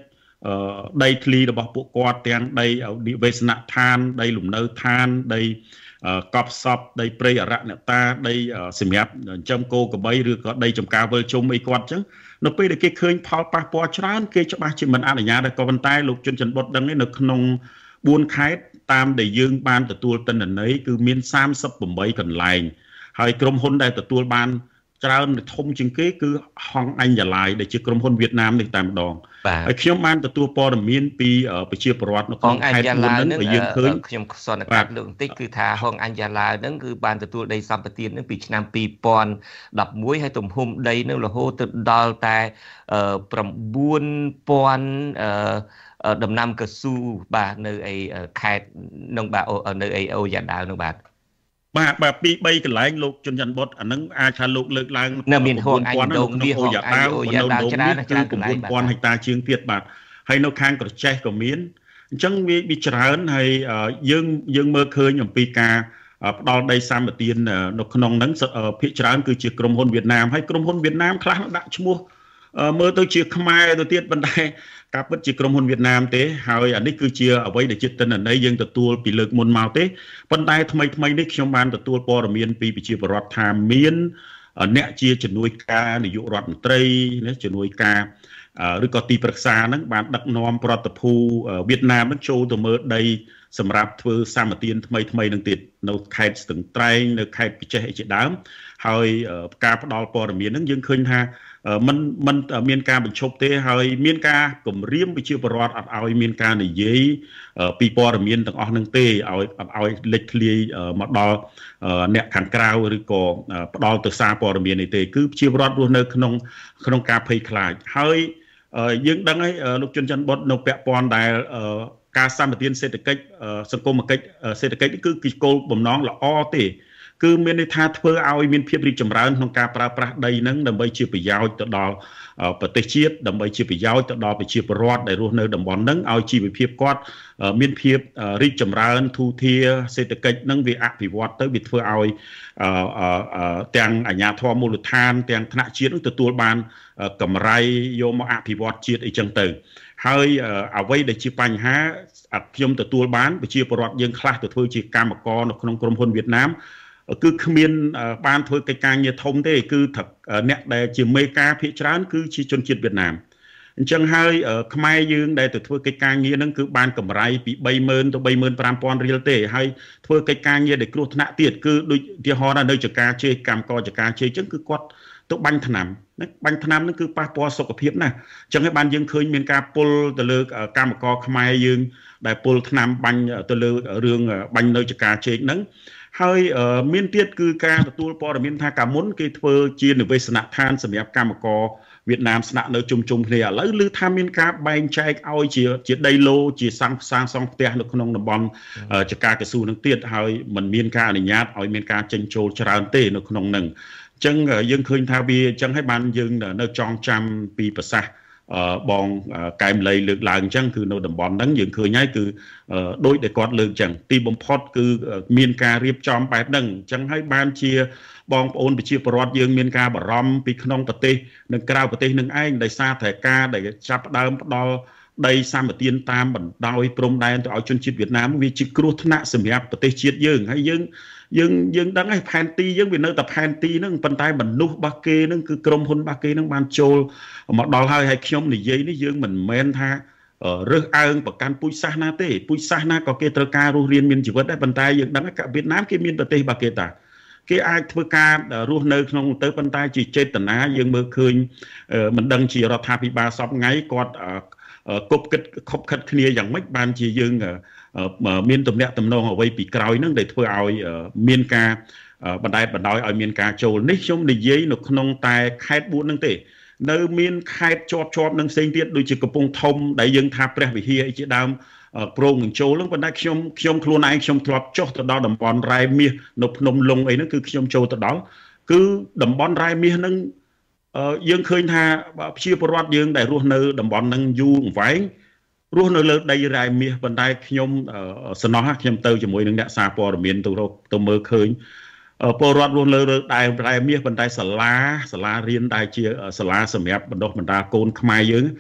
ដីធ្លីរបស់ពួកគាត់ទាំងដីនិវេសនដ្ឋានដីលំនៅឋានដីកប់សពដីព្រៃអរណតាដីសម្រាប់ចិញ្ចឹមគោក្របីឬក៏ដីចំការវិលជុំអីគាត់អញ្ចឹងនៅពេលដែលគេឃើញផលប៉ះពាល់ច្រើនគេច្បាស់ជាមិនអនុញ្ញាតដែរក៏ប៉ុន្តែលោកជុនច័ន្ទបុត្រដឹងនៅក្នុងបួនខេត្តតាមដែលយើងបានទទួលទិន្នន័យគឺមានសាមសិបប្រាំបីកន្លែងហើយក្រុមហ៊ុនដែលទទួលបានច្រើនធំជាងគេគឺហងអញ្ញឡាយដែលជាក្រុមហ៊ុនវៀតណាមនេះតែម្ដងហើយខ្ញុំបានទទួលព័ត៌មានពីប្រជាពលរដ្ឋនៅក្នុងខេត្តមួយហ្នឹងដែលយើងឃើញខ្ញុំសន្និដ្ឋានលើកបន្តិចគឺថាហងអញ្ញឡាយហ្នឹងគឺបានទទួលដីសម្បត្តិហ្នឹងពីឆ្នាំពីរពាន់ដប់មួយហើយទំហំដីហ្នឹងរហូតទៅដល់តែប្រាំបួនពាន់ដំណាំកស៊ូបាទនៅឯខេត្តនឹងបាទនៅឯអូយ៉ាដាវនោះបាទបាទបាទពីរបីកន្លែងលោកជុនច័ន្ទបុត្រអានឹងអាចថាលោកលើកឡើងនៅមានហងអញដងមាសអូយ៉ាដាវអូយ៉ាដាវច្រើនច្រើនកន្លែងបាទហិកតាជាងទៀតបាទហើយនៅខាងក្រចេះក៏មានអញ្ចឹងវាវាច្រើនហើយយើងយើងមើលឃើញអំពីការផ្ដល់ដីសម្បត្តិនៅក្នុងហ្នឹងភាគច្រើនគឺជាក្រុមហ៊ុនវៀតណាមហើយក្រុមហ៊ុនវៀតណាមខ្លះដាក់ឈ្មោះមើលទៅជាខ្មែរទៅទៀតប៉ុន្តែការពិតជាក្រុមហ៊ុនវៀតណាមទេហើយអានេះគឺជាអ្វីដែលជាទិន្នន័យយើងទទួលពីលើកមុនមកទេប៉ុន្តែថ្មីថ្មីនេះខ្ញុំបានទទួលព័ត៌មានពីប្រជាពលរដ្ឋថាមានអ្នកជាជំនួយការនាយករដ្ឋមន្ត្រីណាជំនួយការឬក៏ទីប្រឹក្សាហ្នឹងបានដឹកនាំប្រតិភូវៀតណាមហ្នឹងចូលទៅមើលដីសម្រាប់ធ្វើសម្បទានថ្មីថ្មីនឹងទៀតនៅខេត្តស្ទឹងត្រែងនៅខេត្តកញ្ចេះជាដើមហើយការផ្ដល់ព័ត៌មានហ្នឹងយើងឃើញថាมันมันមានការបញ្ឈប់ទេហើយមានការគម្រាមប្រជាពលរដ្ឋអត់ឲ្យមានការនិយាយពីព័ត៌មានទាំងអស់ហ្នឹងទេឲ្យអត់ឲ្យលេចធ្លាយមកដល់អ្នកខាងក្រៅឬក៏ផ្ដល់ទៅសារព័ត៌មាននេះទេគឺប្រជាពលរដ្ឋរស់នៅក្នុងក្នុងការភ័យខ្លាចហើយយើងដឹងហើយលោកជុនច័ន្ទបុត្រនៅពាក់ព័ន្ធដែលការសម្បទានសេដ្ឋកិច្ចសង្គមគិច្ចសេដ្ឋកិច្ចគឺគោលបំណងល្អទេគឺមានន័យថាធ្វើឲ្យមានភាពរីកចម្រើនក្នុងការប្រើប្រាស់ដីហ្នឹងដើម្បីជាប្រយោជន៍ទៅដល់ប្រទេសជាតិដើម្បីជាប្រយោជន៍ទៅដល់ប្រជាពលរដ្ឋដែលរស់នៅតំបន់ហ្នឹងឲ្យជីវភាពគាត់មានភាពរីកចម្រើនធូរធារសេដ្ឋកិច្ចហ្នឹងវាអភិវឌ្ឍទៅវាធ្វើឲ្យទាំងអាជ្ញាធរមូលដ្ឋានទាំងថ្នាក់ជាតិនឹងទទួលបានកម្រៃយកមកអភិវឌ្ឍជាតិអីចឹងទៅហើយអ្វីដែលជាបញ្ហាខ្ញុំទទួលបានប្រជាពលរដ្ឋយើងខ្លះទៅធ្វើជាកម្មករនៅក្នុងក្រុមហ៊ុនវៀតណាមគឺគ្មានបានធ្វើកិច្ចការងារធំទេគឺអ្នកដែលជាមេការភាគច្រើនគឺជាជនជាតិវៀតណាមអញ្ចឹងហើយខ្មែរយើងដែលទៅធ្វើកិច្ចការងារហ្នឹងគឺបានកម្រៃពីបីម៉ឺនទៅបីម៉ឺនប្រាំពាន់រៀលទេហើយធ្វើកិច្ចការងារដែលគ្រោះថ្នាក់ទៀតគឺដូចឧទាហរណ៍នៅចការជ័យកម្មករចការជ័យអញ្ចឹងគឺគាត់ទៅបាញ់ថ្នាំណាបាញ់ថ្នាំហ្នឹងគឺប៉ះពាល់សុខភាពណាស់អញ្ចឹងហើយបានយើងឃើញមានការពុលទៅលើកម្មករខ្មែរយើងដែលពុលថ្នាំបាញ់ទៅលើរឿងបាញ់នៅចការជ័យហ្នឹងហើយមានទៀតគឺការទទួលព័ត៌មានថាកាលមុនគេធ្វើជានិវេសនដ្ឋានសម្រាប់កម្មករវៀតណាមស្នាក់នៅជុំជុំគ្នាឥឡូវឮថាមានការបែងចែកឲ្យជាជាដីឡូជាសាងសាងសង់ផ្ទះនៅក្នុងតំបន់ចការកស៊ូនឹងទៀតហើយมันមានការអនុញ្ញាតឲ្យមានការចេញចូលច្រើនទេនៅក្នុងនឹងអញ្ចឹងយើងឃើញថាវាអញ្ចឹងហើយបានយើងនៅចងចាំពីប្រសាសន៍បងកែមលីលើកឡើងអញ្ចឹងគឺនៅតំបន់ហ្នឹងយើងឃើញហើយគឺដោយដែលគាត់លើកអញ្ចឹងទីបំផុតគឺមានការរៀបចំបែបហ្នឹងអញ្ចឹងហើយបានជាបងប្អូនប្រជាពលរដ្ឋយើងមានការបារម្ភពីក្នុងប្រទេសនិងក្រៅប្រទេសនឹងឯងដោយសារតែការដែលចាប់ផ្ដើមផ្ដល់ដីសម្បទានតាមបណ្ដោយព្រំដែនទៅឲ្យជនជាតិវៀតណាមវាជាគ្រោះថ្នាក់សម្រាប់ប្រទេសជាតិយើងហើយយើងយើងយើងដឹងហើយផែនទីយើងវានៅតែផែនទីហ្នឹងប៉ុន្តែមនុស្សរបស់គេហ្នឹងគឺក្រុមហ៊ុនរបស់គេហ្នឹងបានចូលមកដល់ហើយហើយខ្ញុំនិយាយនេះយើងមិនមែនថារើសអើងប្រកាន់ពូជសាសន៍ណាទេពូជសាសន៍ណាក៏គេត្រូវការរស់រានមានជីវិតដែរប៉ុន្តែយើងដឹងថាវៀតណាមគេមានប្រទេសរបស់គេតាគេអាចធ្វើការរស់នៅក្នុងទៅប៉ុន្តែជាចេតនាយើងមើលឃើញមិនដឹងជារដ្ឋាភិបាលសពថ្ងៃគាត់គប់គិតខົບខិតគ្នាយ៉ាងម៉េចបានជាយើងមានទំនាក់ទំនងអ្វីពីក្រោយហ្នឹងដែលធ្វើឲ្យមានការបណ្តែតបណ្ដោយឲ្យមានការចូលនេះខ្ញុំនិយាយនៅក្នុងតែខេត្តបួនហ្នឹងទេនៅមានខេត្តជាប់ជាប់នឹងផ្សេងទៀតដូចជាកំពង់ធំដែលយើងថាព្រះវិហារអីជាដើមប្រងនឹងចូលហ្នឹងប៉ុន្តែខ្ញុំខ្ញុំខ្លួនឯងខ្ញុំធ្លាប់ចុះទៅដល់តំបន់រ៉ែមាសនៅភ្នំលុងអីហ្នឹងគឺខ្ញុំចូលទៅដល់គឺតំបន់រ៉ែមាសហ្នឹងយើងឃើញថាប្រជាពលរដ្ឋយើងដែលរស់នៅតំបន់ហ្នឹងយូរអង្វែងរស់នៅលើដីរ៉ែមាសប៉ុន្តែខ្ញុំសំណោះខ្ញុំទៅជាមួយនឹងអ្នកសារព័ត៌មានទៅទៅមើលឃើញពលរដ្ឋរស់នៅលើដីរ៉ែមាសប៉ុន្តែសាលាសាលារៀនដែលជាសាលាសម្រាប់បណ្ដុះបណ្ដាលកូនខ្មែរយើង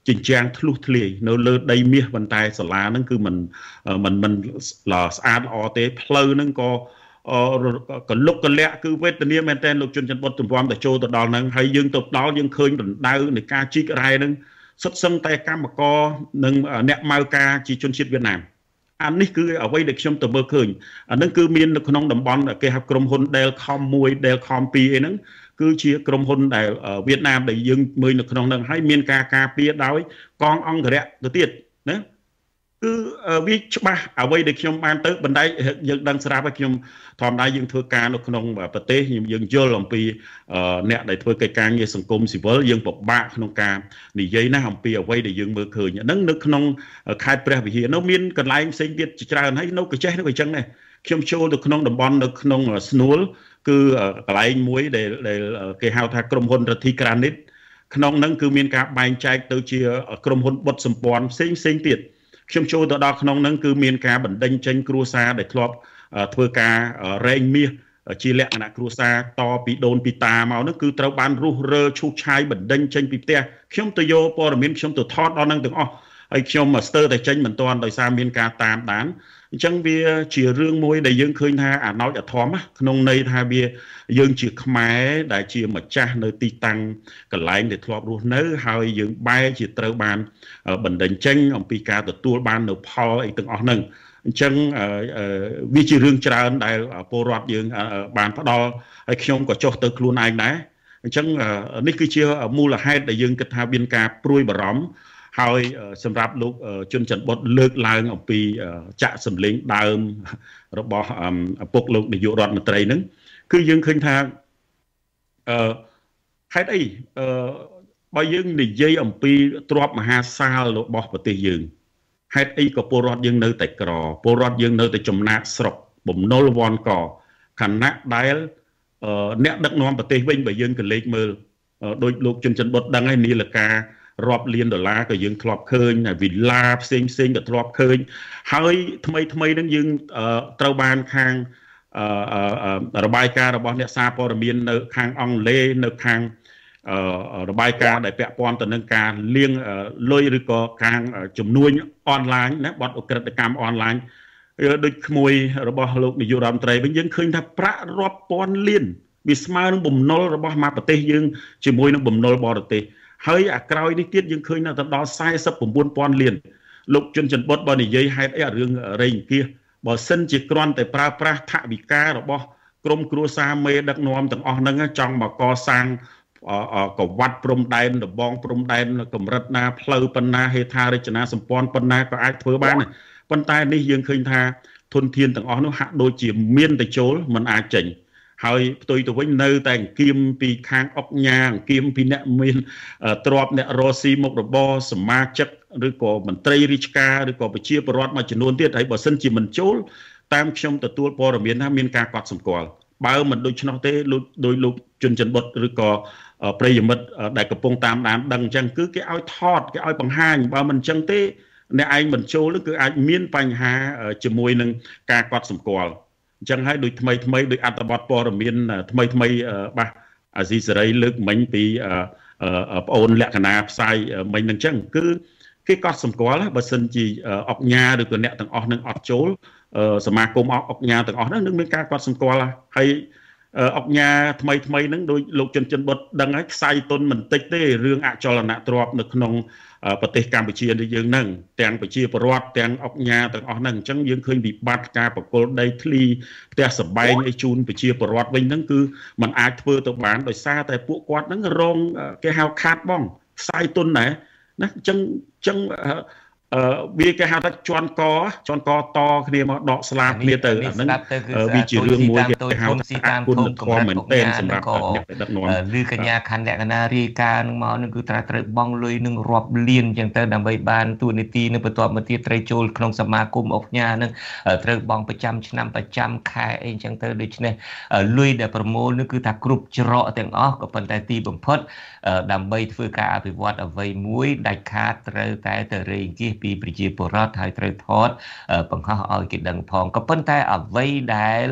ចិញ្ចាំងធ្លុះធ្លាយនៅលើដីមាសប៉ុន្តែសាលាហ្នឹងគឺมันมันมันស្អាតល្អទេផ្លូវហ្នឹងក៏កលុកកលាក់គឺវេទនាមែនតើលោកជុនច័ន្ទបុត្រទំពាំទៅចូលទៅដល់ហ្នឹងហើយយើងទៅដល់យើងឃើញរណ្ដៅនៃការជីករ៉ែហ្នឹងសុទ្ធសឹងតែកម្មករនិងអ្នកម៉ៅការជាជនជាតិវៀតណាមអានេះគឺអ្វីដែលខ្ញុំទៅមើលឃើញអាហ្នឹងគឺមាននៅក្នុងតំបន់គេហៅក្រុមហ៊ុន Delcom មួយ Delcom ពីរអីហ្នឹងគឺជាក្រុមហ៊ុនដែលវៀតណាមដែលយើងមើលនៅក្នុងហ្នឹងហើយមានការការពារដោយកងអង្គរៈទៅទៀតណាគឺវាច្បាស់អ្វីដែលខ្ញុំបានទៅបណ្ដៃយើងដឹងស្រាប់ហើយខ្ញុំធម្មតាយើងធ្វើការនៅក្នុងប្រទេសយើងយល់អំពីអ្នកដែលធ្វើកិច្ចការងារសង្គមស៊ីវិលយើងពិបាកក្នុងការនិយាយណាស់អំពីអ្វីដែលយើងមើលឃើញហ្នឹងនៅក្នុងខេត្តព្រះវិហារនៅមានកន្លែងផ្សេងទៀតជាច្រើនហើយនៅកញ្ចេះនៅអញ្ចឹងដែរខ្ញុំចូលទៅក្នុងតំបន់នៅក្នុងស្នួលគឺកន្លែងមួយដែលគេហៅថាក្រុមហ៊ុនរទ្ធីក្រានីតក្នុងហ្នឹងគឺមានការបែងចែកទៅជាក្រុមហ៊ុនបុតសម្ព័ន្ធផ្សេងផ្សេងទៀតខ្ញុំចូលទៅដល់ក្នុងហ្នឹងគឺមានការបណ្ដេញចេញគ្រួសារដែលធ្លាប់ធ្វើការរែងមាសជាលក្ខណៈគ្រួសារតពីដូនពីតាមកហ្នឹងគឺត្រូវបានរុះរើឈូសឆាយបណ្ដេញចេញពីផ្ទះខ្ញុំទៅយកព័ត៌មានខ្ញុំទៅថតដល់ហ្នឹងទាំងអស់ហើយខ្ញុំស្ទើរតែចេញមិនទាន់ដោយសារមានការតាមដានអញ្ចឹងវាជារឿងមួយដែលយើងឃើញថាអាណោចអធមក្នុងន័យថាវាយើងជាខ្មែរដែលជាម្ចាស់នៅទីតាំងកន្លែងដែលធ្លាប់រស់នៅហើយយើងបែរជាត្រូវបានបណ្ដេញចេញអំពីការទទួលបាននៅផលអីទាំងអស់ហ្នឹងអញ្ចឹងវាជារឿងច្រើនដែលពលរដ្ឋយើងបានផ្ដល់ហើយខ្ញុំក៏ចុះទៅខ្លួនឯងដែរអញ្ចឹងនេះគឺជាមូលហេតុដែលយើងគិតថាមានការព្រួយបារម្ភហើយសម្រាប់លោកជុនច័ន្ទបុត្រលើកឡើងអំពីចាក់សម្លេងដើមរបស់ឪពុកលោកនាយករដ្ឋមន្ត្រីហ្នឹងគឺយើងឃើញថាអឺហេតុអីអឺបើយើងនិយាយអំពីទ្រព្យមហាសាលរបស់ប្រទេសយើងហេតុអីក៏ពលរដ្ឋយើងនៅតែក្រពលរដ្ឋយើងនៅតែចំណាកស្រុកបំណុលវ័នកខណៈដែលអ្នកដឹកនាំប្រទេសវិញបើយើងក៏លេខមើលដោយលោកជុនច័ន្ទបុត្រដឹងហើយនីលការាប់លានដុល្លារក៏យើងធ្លាប់ឃើញវិឡាផ្សេងផ្សេងក៏ធ្លាប់ឃើញហើយថ្មីថ្មីហ្នឹងយើងត្រូវបានខាងរបាយការណ៍របស់អ្នកសារព័ត៌មាននៅខាងអង់គ្លេសនៅខាងរបាយការណ៍ដែលពាក់ព័ន្ធទៅនឹងការលាងលុយឬក៏ការជំនួញអនឡាញណាបទអក្រិតកម្មអនឡាញដូចក្មួយរបស់លោកនាយករដ្ឋមន្ត្រីវិញយើងឃើញថាប្រាក់រាប់ពាន់លានវាស្មើនឹងបំណុលរបស់មកប្រទេសយើងជាមួយនឹងបំណុលបរទេសហើយអាក្រោយនេះទៀតយើងឃើញថាទៅដល់สี่สิบเก้าពាន់លានលោកជុនច័ន្ទបុត្របើនិយាយហេតុអីអារឿងរែងគៀសបើសិនជាគ្រាន់តែប្រើប្រាស់ថវិការបស់ក្រមគ្រួសារមេដឹកនាំទាំងអស់ហ្នឹងចង់មកកសាងកវ៉ាត់ព្រំដែនរបងព្រំដែនកម្រិតណាផ្លូវប៉ុណ្ណាហេដ្ឋារចនាសម្ព័ន្ធប៉ុណ្ណាក៏អាចធ្វើបានប៉ុន្តែនេះយើងឃើញថាធនធានទាំងអស់នោះហាក់ដូចជាមានតែចូលមិនអាចចេញហើយផ្ទុយទៅវិញនៅតែអង្គៀមពីខាងអុកញ៉ាអង្គៀមពីអ្នកមានទ្រព្យអ្នករស់ស៊ីមុខរបរសមាជិកឬក៏មន្ត្រីរាជការឬក៏ប្រជាពលរដ្ឋមួយចំនួនទៀតហើយបើសិនជាមិនចូលតាមខ្ញុំទទួលព័ត៌មានថាមានការកត់សម្គាល់បើមិនដូច្នោះទេដោយលោកជុនច័ន្ទបុត្រឬក៏ប្រិយមិត្តដែលកំពុងតាមដានដឹងអញ្ចឹងគឺគេឲ្យថតគេឲ្យបង្ហាញបើមិនអញ្ចឹងទេអ្នកឯងមិនចូលគឺអាចមានបញ្ហាជាមួយនឹងការកត់សម្គាល់អញ្ចឹងហើយដូចថ្មីថ្មីដោយអត្ថបទព័ត៌មានថ្មីថ្មីបាទអាស៊ីសេរីលើកមិញពីប្អូនលក្ខណៈផ្សាយមិញនឹងអញ្ចឹងគឺគេកត់សម្គាល់បើសិនជាអុកញ៉ាឬក៏អ្នកទាំងអស់នឹងអត់ចូលសមាគមអុកញ៉ាទាំងអស់ហ្នឹងនឹងមានការកត់សម្គាល់ហើយអុកញ៉ាថ្មីថ្មីហ្នឹងដោយលោកជុនច័ន្ទបុត្រដឹងហើយខ្សែទុនមិនតិចទេរឿងអចលនទ្រព្យនៅក្នុងប្រទេសកម្ពុជានេះយើងហ្នឹងទាំងប្រជាពលរដ្ឋទាំងអុកញ៉ាទាំងអស់ហ្នឹងអញ្ចឹងយើងឃើញវិបត្តិការបកគលដីធ្លីផ្ទះសម្បែងឲ្យជូនប្រជាពលរដ្ឋវិញហ្នឹងគឺมันអាចធ្វើទៅបានដោយសារតែពួកគាត់ហ្នឹងរងគេហៅខាតបងខ្សែទុនដែរណាអញ្ចឹងអញ្ចឹងអឺវាគេហៅថាជន់កជន់កតគ្នាមកដកស្លាបគ្នាទៅអាហ្នឹងវាជារឿងមួយគេហៅថាគុណធម៌មែនទែនសម្រាប់អ្នកដឹកនាំឬកញ្ញាខណ្ឌលក្ខណៈរាយការណ៍នឹងមកនឹងគឺត្រូវត្រូវបង់លុយនឹងរាប់លានអញ្ចឹងទៅដើម្បីបានទូនីតិនៅបន្ទាប់មកទៀតត្រូវចូលក្នុងសមាគមអុកញ៉ានឹងត្រូវបង់ប្រចាំឆ្នាំប្រចាំខែអីអញ្ចឹងទៅដូច្នេះលុយដែលប្រមូលនឹងគឺថាគ្រប់ច្រកទាំងអស់ក៏ប៉ុន្តែទីបំផុតដើម្បីធ្វើការអភិវឌ្ឍអ្វីមួយដាច់ខាតត្រូវតែទៅរែងគៀសពីប្រជាពលរដ្ឋហើយត្រូវថតបង្ហោះឲ្យគេដឹងផងក៏ប៉ុន្តែអ្វីដែល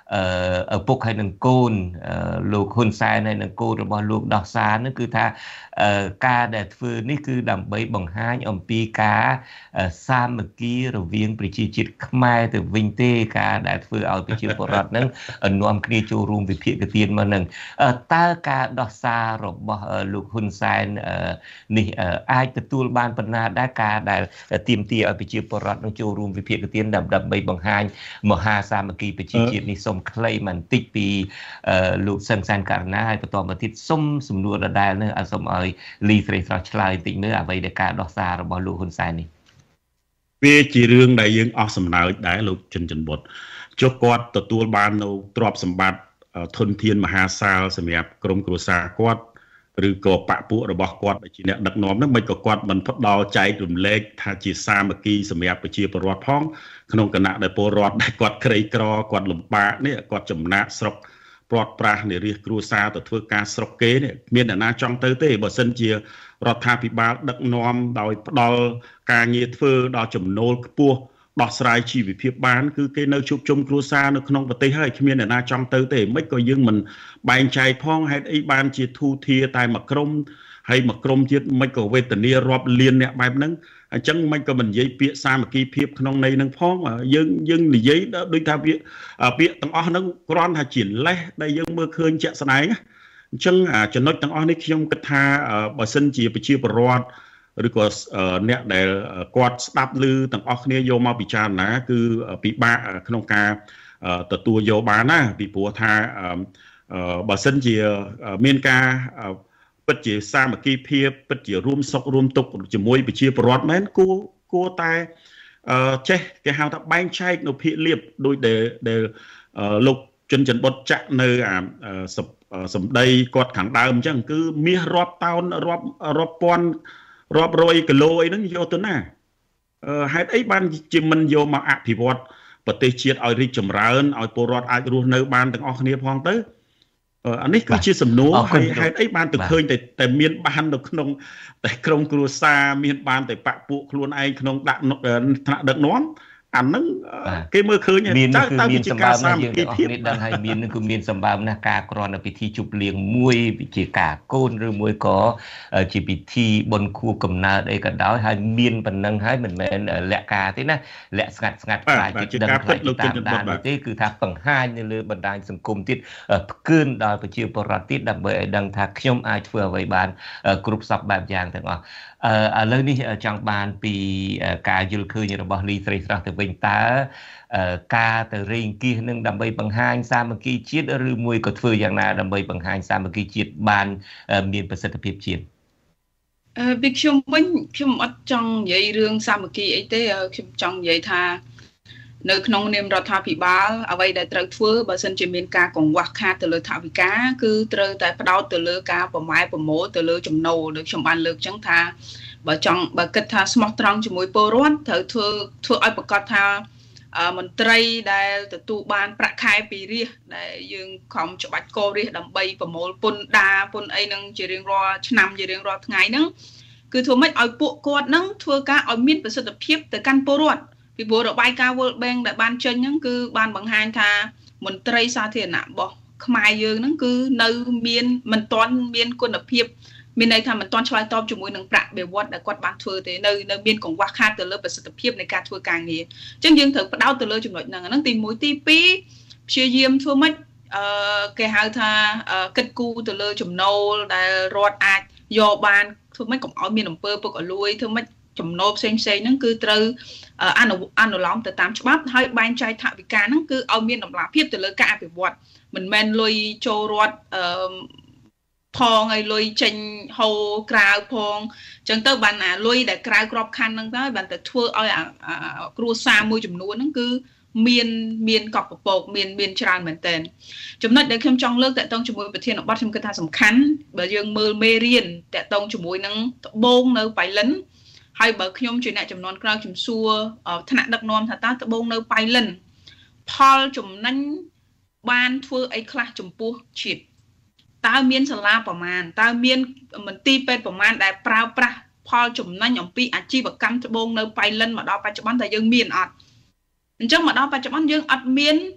ឪពុកហើយនឹងកូនលោកហ៊ុនសែនហើយនឹងកូនរបស់លោកដោះសារនោះគឺថាការដែលធ្វើនេះគឺដើម្បីបង្ហាញអំពីការសាមគ្គីរវាងប្រជាជាតិខ្មែរទៅវិញទេការដែលធ្វើឲ្យប្រជាពលរដ្ឋនឹងនាំគ្នាចូលរួមវិភាគទានមកនឹងតើការដោះសាររបស់លោកហ៊ុនសែននេះអាចទទួលបានប៉ុណ្ណាដែរការដែលទាមទារឲ្យប្រជាពលរដ្ឋនឹងចូលរួមវិភាគទានដើម្បីបង្ហាញមហាសាមគ្គីប្រជាជាតិនេះសូមខ្លីបន្តិចពីលោកសឹងសានករណាហើយបន្តមកទៀតសុំសំណួរដដែលនឹងសូមឲ្យលីស្រីស្រស់ឆ្លើយបន្តិចមើលអ្វីដែលការដោះសាររបស់លោកហ៊ុនសែននេះវាជារឿងដែលយើងអស់សំណើចដែរលោកជិនច័ន្ទបុត្រចុះគាត់ទទួលបាននៅទ្រព្យសម្បត្តិធនធានមហាសាលសម្រាប់ក្រុមគ្រួសារគាត់ឬក៏បពពួករបស់គាត់ជាអ្នកដឹកនាំហ្នឹងមិនក៏គាត់មិនផ្ដល់ចែករំលែកថាជាសាមគ្គីសម្រាប់ប្រជាពលរដ្ឋផងក្នុងគណៈដែលពលរដ្ឋដែលគាត់ក្រីក្រគាត់លំបាកនេះគាត់ចំណាក់ស្រុកព្រាត់ប្រាសនារីគ្រួសារទៅធ្វើការស្រុកគេនេះមានអ្នកណាចង់ទៅទេបើសិនជារដ្ឋាភិបាលដឹកនាំដោយផ្ដល់ការងារធ្វើដល់ចំណូលខ្ពស់ដោះស្រាយជីវភាពបានគឺគេនៅជួបជុំគ្រួសារនៅក្នុងប្រទេសហើយគ្មានអ្នកណាចង់ទៅទេមិនក៏យើងមិនបែងចែកផងហេតុអីបានជាធូធាតែមួយក្រុមហើយមួយក្រុមទៀតមិនក៏វេទនារាប់លានអ្នកបែបហ្នឹងអញ្ចឹងមិនក៏មិននិយាយពាក្យសាមគ្គីភាពក្នុងន័យហ្នឹងផងយើងយើងនិយាយដូចថាពាក្យពាក្យទាំងអស់ហ្នឹងគ្រាន់ថាជាលេសដែលយើងមើលឃើញជាក់ស្ដែងអញ្ចឹងចំណុចទាំងអស់នេះខ្ញុំគិតថាបើសិនជាប្រជាពលរដ្ឋឬក៏អ្នកដែលគាត់ស្ដាប់ឮទាំងអស់គ្នាយកមកពិចារណាគឺពិបាកក្នុងការទទួលយកបានណាពីព្រោះថាបើសិនជាមានការពិតជាសាមគ្គីភាពពិតជារួមសុខរួមទុក្ខជាមួយប្រជាពលរដ្ឋមែនគួរគួរតែចេះគេហៅថាបែងចែកនៅភាគលាភដោយដែលលោកជិនច័ន្ទបុត្រចាក់នៅសម្ដីគាត់ខាងដើមអញ្ចឹងគឺមាសរាប់តោនរាប់រាប់ពាន់រាប់រយគីឡូអីហ្នឹងយកទៅណាហេតុអីបានជាមិនយកមកអភិវឌ្ឍប្រទេសជាតិឲ្យរីកចម្រើនឲ្យពលរដ្ឋអាចរស់នៅបានទាំងអស់គ្នាផងទៅអានេះគឺជាសំណួរហើយហេតុអីបានទៅឃើញតែតែមានបាននៅក្នុងតែក្រុមគ្រួសារមានបានតែបពពួកខ្លួនឯងក្នុងដាក់ថ្នាក់ដឹកនាំអាហ្នឹងគេមើលឃើញតើតើជាការសាមគ្គីភាពនេះដឹងហើយមាននឹងគឺមានសម្បើមណាស់ការក្រនពិធីជប់លៀងមួយជាការកូនឬមួយក៏ជាពិធីបុណ្យខួបកំណើតអីក៏ដោយហើយមានប៉ុណ្ណឹងហើយមិនមែនលក្ខការទេណាលក្ខស្ងាត់ស្ងាត់ខ្លាចជាដឹងខ្លាចតាមដានទេគឺថាបង្ហាញនៅលើបណ្ដាញសង្គមទៀតផ្គឿនដល់ប្រជាពលរដ្ឋទៀតដើម្បីឲ្យដឹងថាខ្ញុំអាចធ្វើអ្វីបានគ្រប់សពបែបយ៉ាងទាំងអស់ឥឡូវនេះចង់បានពីការយល់ឃើញរបស់លីស្រីស្រស់ទៅវិញតើការទៅរេងគៀសនឹងដើម្បីបង្ហាញសាមគ្គីជាតិឬមួយក៏ធ្វើយ៉ាងណាដើម្បីបង្ហាញសាមគ្គីជាតិបានមានប្រសិទ្ធភាពជាងអឺពីខ្ញុំវិញខ្ញុំអត់ចង់និយាយរឿងសាមគ្គីអីទេខ្ញុំចង់និយាយថានៅក្នុងនាមរដ្ឋាភិបាលអ្វីដែលត្រូវធ្វើបើសិនជាមានការកង្វះខាតទៅលើថវិកាគឺត្រូវតែផ្ដោតទៅលើការប្រម៉ែប្រមូលទៅលើចំណូលដូចខ្ញុំបានលើកចឹងថាបើចង់បើគិតថាស្មោះត្រង់ជាមួយពលរដ្ឋត្រូវធ្វើធ្វើឲ្យប្រកាសថាមន្ត្រីដែលទទួលបានប្រាក់ខែពីរាជដែលយើងខំច្បាច់ករាជដើម្បីប្រមូលពន្ធដារពន្ធអីហ្នឹងជារៀងរាល់ឆ្នាំជារៀងរាល់ថ្ងៃហ្នឹងគឺធ្វើម៉េចឲ្យពួកគាត់ហ្នឹងធ្វើការឲ្យមានប្រសិទ្ធភាពទៅកាន់ពលរដ្ឋពីព្រោះរបាយការណ៍ World Bank ដែលបានចេញហ្នឹងគឺបានបង្ហាញថាមន្ត្រីសាធារណៈរបស់ខ្មែរយើងហ្នឹងគឺនៅមានមិនទាន់មានគុណភាពមានន័យថាមិនទាន់ឆ្លើយតបជាមួយនឹងប្រាក់បៀវត្សដែលគាត់បានធ្វើទេនៅនៅមានកង្វះខាតទៅលើប្រសិទ្ធភាពនៃការធ្វើការងារអញ្ចឹងយើងត្រូវផ្ដោតទៅលើចំណុចហ្នឹងហ្នឹងទីមួយទីពីរព្យាយាមធ្វើម៉េចអឺគេហៅថាគិតគូរទៅលើចំណូលដែលរដ្ឋអាចយកបានធ្វើម៉េចកុំឲ្យមានអំពើពុករលួយធ្វើម៉េចចំណូលផ្សេងផ្សេងហ្នឹងគឺត្រូវអនុអនុលោមទៅតាមច្បាប់ហើយបែងចែកថវិកាហ្នឹងគឺឲ្យមានតម្លាភាពទៅលើការអភិវឌ្ឍមិនមែនលុយចូលរដ្ឋអឺផងឲ្យលុយចេញហូរក្រៅផងអញ្ចឹងទៅបានអាលុយដែលក្រៅក្របខ័ណ្ឌហ្នឹងទៅបានតែធ្វើឲ្យគ្រួសារមួយចំនួនហ្នឹងគឺមានមានកក់ពពកមានមានច្រើនមែនតើចំណុចដែលខ្ញុំចង់លើកតាក់ទងជាមួយប្រធានបទខ្ញុំគិតថាសំខាន់បើយើងមើលមេរៀនតាក់ទងជាមួយនឹងត្បូងនៅបៃលិនហើយបើខ្ញុំជាអ្នកចំនួនក្រោយជំសួរថ្នាក់ដឹកនាំថាតើត្បូងនៅបៃលិនផលចំណេញបានធ្វើអីខ្លះចំពោះជាតិតើមានសាលាប្រមាណតើមានមន្ទីរពេទ្យប្រមាណដែលប្រើប្រាស់ផលចំណេញអំពីអាជីវកម្មត្បូងនៅបៃលិនមកដល់បច្ចុប្បន្នតែយើងមានអត់អញ្ចឹងមកដល់បច្ចុប្បន្នយើងអត់មាន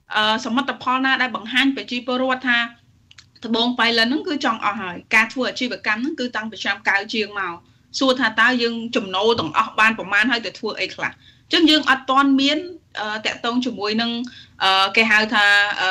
សមិទ្ធផលណាដែលបង្ហាញប្រជាពលរដ្ឋថាត្បូងប៉ៃលិនហ្នឹងគឺចង់អស់ហើយការធ្វើអាជីវកម្មហ្នឹងគឺតាំងពីឆ្នាំកៅជាងមកសួរថាតើយើងចំណូលទាំងអស់បានប្រមាណហើយទៅធ្វើអីខ្លះអញ្ចឹងយើងអត់ទាន់មានតាក់ទងជាមួយនឹងគេហៅថា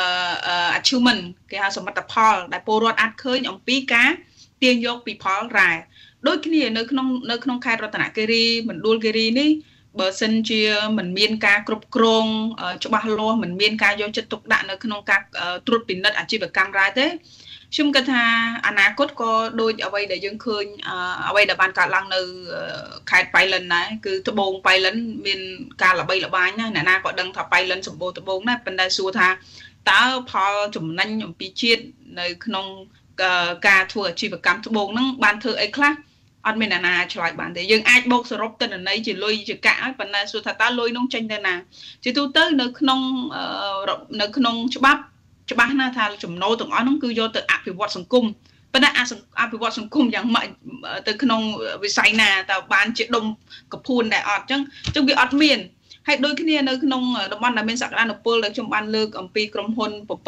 achievement គេហៅសមិទ្ធផលដែលពលរដ្ឋអាចឃើញអំពីការទាញយកពីផលរ៉ែដូចគ្នានៅក្នុងនៅក្នុងខេត្តរតនគិរីមណ្ឌលគិរីនេះបើសិនជាមិនមានការគ្រប់គ្រងច្បាស់លាស់មិនមានការយកចិត្តទុកដាក់នៅក្នុងការត្រួតពិនិត្យអាជីវកម្មរ៉ែទេខ្ញុំគិតថាអនាគតក៏ដូចអ្វីដែលយើងឃើញអ្វីដែលបានកើតឡើងនៅខេត្តប៉ៃលិនដែរគឺត្បូងប៉ៃលិនមានការល្បីល្បាញណាស់អ្នកណាក៏ដឹងថាប៉ៃលិនសម្បូរត្បូងដែរប៉ុន្តែសួរថាតើផលចំណេញអំពីជាតិនៅក្នុងការធ្វើអាជីវកម្មត្បូងហ្នឹងបានធ្វើអីខ្លះអត់មានអ្នកណាឆ្លើយបានទេយើងអាចបូកសរុបទិន្នន័យជាលុយជាកាក់ហើយប៉ុន្តែសួរថាតើលុយនោះចេញទៅណាជាទូទៅនៅក្នុងនៅក្នុងច្បាប់ច្បាស់ណាស់ថាចំណូលទាំងអស់ហ្នឹងគឺយកទៅអភិវឌ្ឍសង្គមប៉ុន្តែអភិវឌ្ឍសង្គមយ៉ាងម៉េចទៅក្នុងវិស័យណាតើបានជាដុំកពួនដែរអត់អញ្ចឹងអញ្ចឹងវាអត់មានហើយដូចគ្នានៅក្នុងតំបន់ដែលមានសក្តានុពលដែលខ្ញុំបានលើកអំពីក្រុមហ៊ុនbảy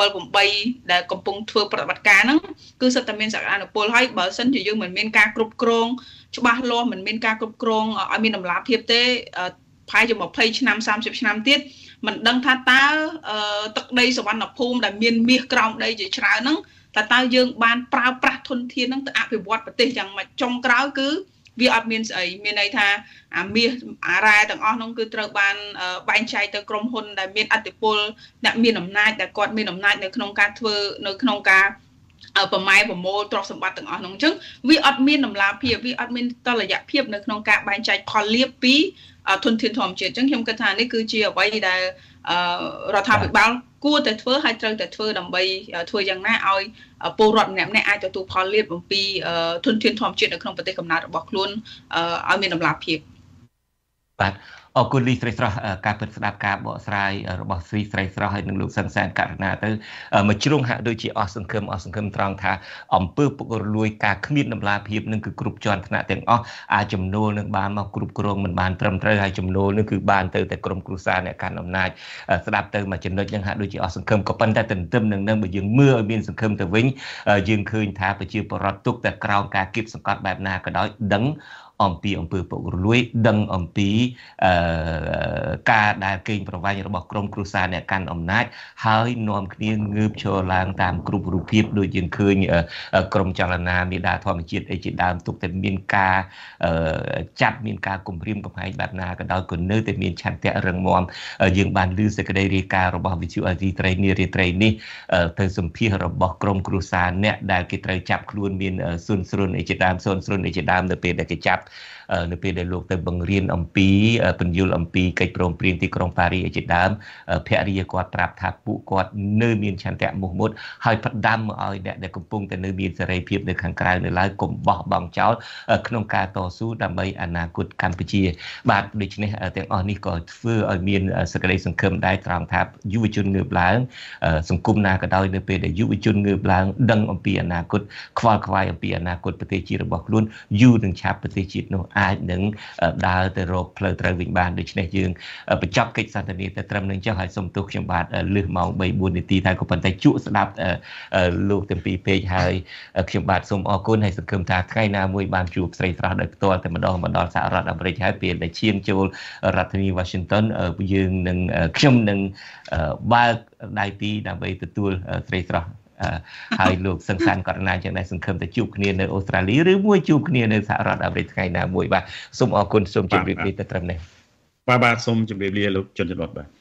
8ដែលកំពុងធ្វើប្រតិបត្តិការហ្នឹងគឺសិតតែមានសក្តានុពលហើយបើសិនជាយើងមិនមានការគ្រប់គ្រងច្បាស់លាស់មិនមានការគ្រប់គ្រងឲ្យមានតម្លាភាពទេប្រហែលជា20ឆ្នាំ30ឆ្នាំទៀតមិនដឹងថាតើទឹកដីសវណ្ណភូមិដែលមានមាសក្រោមដីជាច្រើនហ្នឹងតើតើយើងបានប្រើប្រាស់ធនធានហ្នឹងទៅអភិវឌ្ឍប្រទេសយ៉ាងម៉េចចុងក្រោយគឺវាអត់មានស្អីមានន័យថាអាមាសអារ៉ែទាំងអស់នោះគឺត្រូវបានបែងចែកទៅក្រុមហ៊ុនដែលមានឥទ្ធិពលអ្នកមានអំណាចដែលគាត់មានអំណាចនៅក្នុងការធ្វើនៅក្នុងការប្រម៉ែប្រមូលទ្រព្យសម្បត្តិទាំងអស់នោះអញ្ចឹងវាអត់មានតម្លាភាពវាអត់មានតុល្យភាពនៅក្នុងការបែងចែកផលលាភពីធនធានធម្មជាតិអញ្ចឹងខ្ញុំគិតថានេះគឺជាអ្វីដែលរដ្ឋាភិបាលគួរតែធ្វើហើយត្រូវតែធ្វើដើម្បីធ្វើយ៉ាងណាឲ្យពលរដ្ឋម្នាក់ៗអាចទទួលផលលាភអំពីធនធានធម្មជាតិនៅក្នុងប្រទេសកំណើតរបស់ខ្លួនឲ្យមានតម្លាភាពបាទអរគុណលីស្រីស្រស់ការពិតស្ដាប់ការបកស្រាយរបស់ស្រីស្រីស្រស់ហើយនឹងលោកសឹងសានករណាទៅមួយជ្រុងហាក់ដូចជាអស់សង្ឃឹមអស់សង្ឃឹមត្រង់ថាអំពើពុករលួយការគ្មានតម្លាភាពនឹងគឺគ្រប់ជាន់ថ្នាក់ទាំងអស់អាចចំណូលនឹងបានមកគ្រប់គ្រងមិនបានត្រឹមត្រូវហើយចំណូលនឹងគឺបានទៅតែក្រុមគ្រួសារអ្នកកាន់អំណាចស្ដាប់ទៅមួយចំណុចនឹងហាក់ដូចជាអស់សង្ឃឹមក៏ប៉ុន្តែទន្ទឹមនឹងនឹងបើយើងមើលឲ្យមានសង្ឃឹមទៅវិញយើងឃើញថាប្រជាពលរដ្ឋទុកតែក្រោមការគៀបសង្កត់បែបណាក៏ដោយដឹងអំពីអំពើពុករលួយដឹងអំពីការដែលកេងប្រវ័ញ្ចរបស់ក្រុមគ្រួសារអ្នកកាន់អំណាចហើយនាំគ្នាងើបឈរឡើងតាមគ្រប់រូបភាពដូចយើងឃើញក្រុមចលនាមេដាធម្មជាតិអីជាដើមទុកតែមានការចាប់មានការគំរាមកំហែងបែបណាក៏ដោយក៏នៅតែមានឆន្ទៈរឹងមាំយើងបានឮសេចក្តីរាយការណ៍របស់វិទ្យុអាស៊ីត្រីនារាត្រីនេះទៅសម្ភាសរបស់ក្រុមគ្រួសារអ្នកដែលគេត្រូវចាប់ខ្លួនមានស៊ុនស្រុនអីជាដើមស៊ុនស្រុនអីជាដើមនៅពេលដែលគេចាប់នៅពេលដែលលោកទៅបង្រៀនអំពីពន្យល់អំពីកិច្ចព្រមព្រៀងទីក្រុងប៉ារីសជាដើមភរិយាគាត់ប្រាប់ថាពួកគាត់នៅមានឆន្ទៈមោះមុតហើយផ្ដាំមកឲ្យអ្នកដែលកំពុងតែនៅមានសេរីភាពនៅខាងក្រៅនៅឡើយកុំបោះបង់ចោលក្នុងការតស៊ូដើម្បីអនាគតកម្ពុជាបាទដូច្នេះទាំងអស់នេះក៏ធ្វើឲ្យមានសេចក្តីសង្ឃឹមដែរត្រង់ថាយុវជនងើបឡើងសង្គមណាក៏ដោយនៅពេលដែលយុវជនងើបឡើងដឹងអំពីអនាគតខ្វល់ខ្វាយអំពីអនាគតប្រទេសជាតិរបស់ខ្លួនយូរនឹងឆាប់ប្រទេសជាតិនោះអាចនឹងដើរទៅរកផ្លូវត្រូវវិញបានដូច្នេះយើងបញ្ចប់កិច្ចសន្ទនាទៅត្រឹមនឹងចុះហើយសូមទោសខ្ញុំបាទលឺម៉ោង3 4នាទីតែក៏ប៉ុន្តែជក់ស្ដាប់លោកទាំងពីរពេកហើយខ្ញុំបាទសូមអរគុណហើយសង្ឃឹមថាថ្ងៃណាមួយបានជួបស្រីស្រស់ដោយផ្ទាល់តែម្ដងមកដល់សហរដ្ឋអាមេរិកហើយពេលដែលឈានចូលរដ្ឋធានី Washington យើងនឹងខ្ញុំនឹងបើកដៃពីរដើម្បីទទួលស្រីស្រស់ហើយលោកសឹងសានករណាចឹងដែរសង្ឃឹមតែជួបគ្នានៅអូស្ត្រាលីឬមួយជួបគ្នានៅសហរដ្ឋអាមេរិកថ្ងៃណាមួយបាទសូមអរគុណសូមជម្រាបលាទៅត្រឹមនេះបាទបាទសូមជម្រាបលាលោកជនច័ន្ទបុតបាទ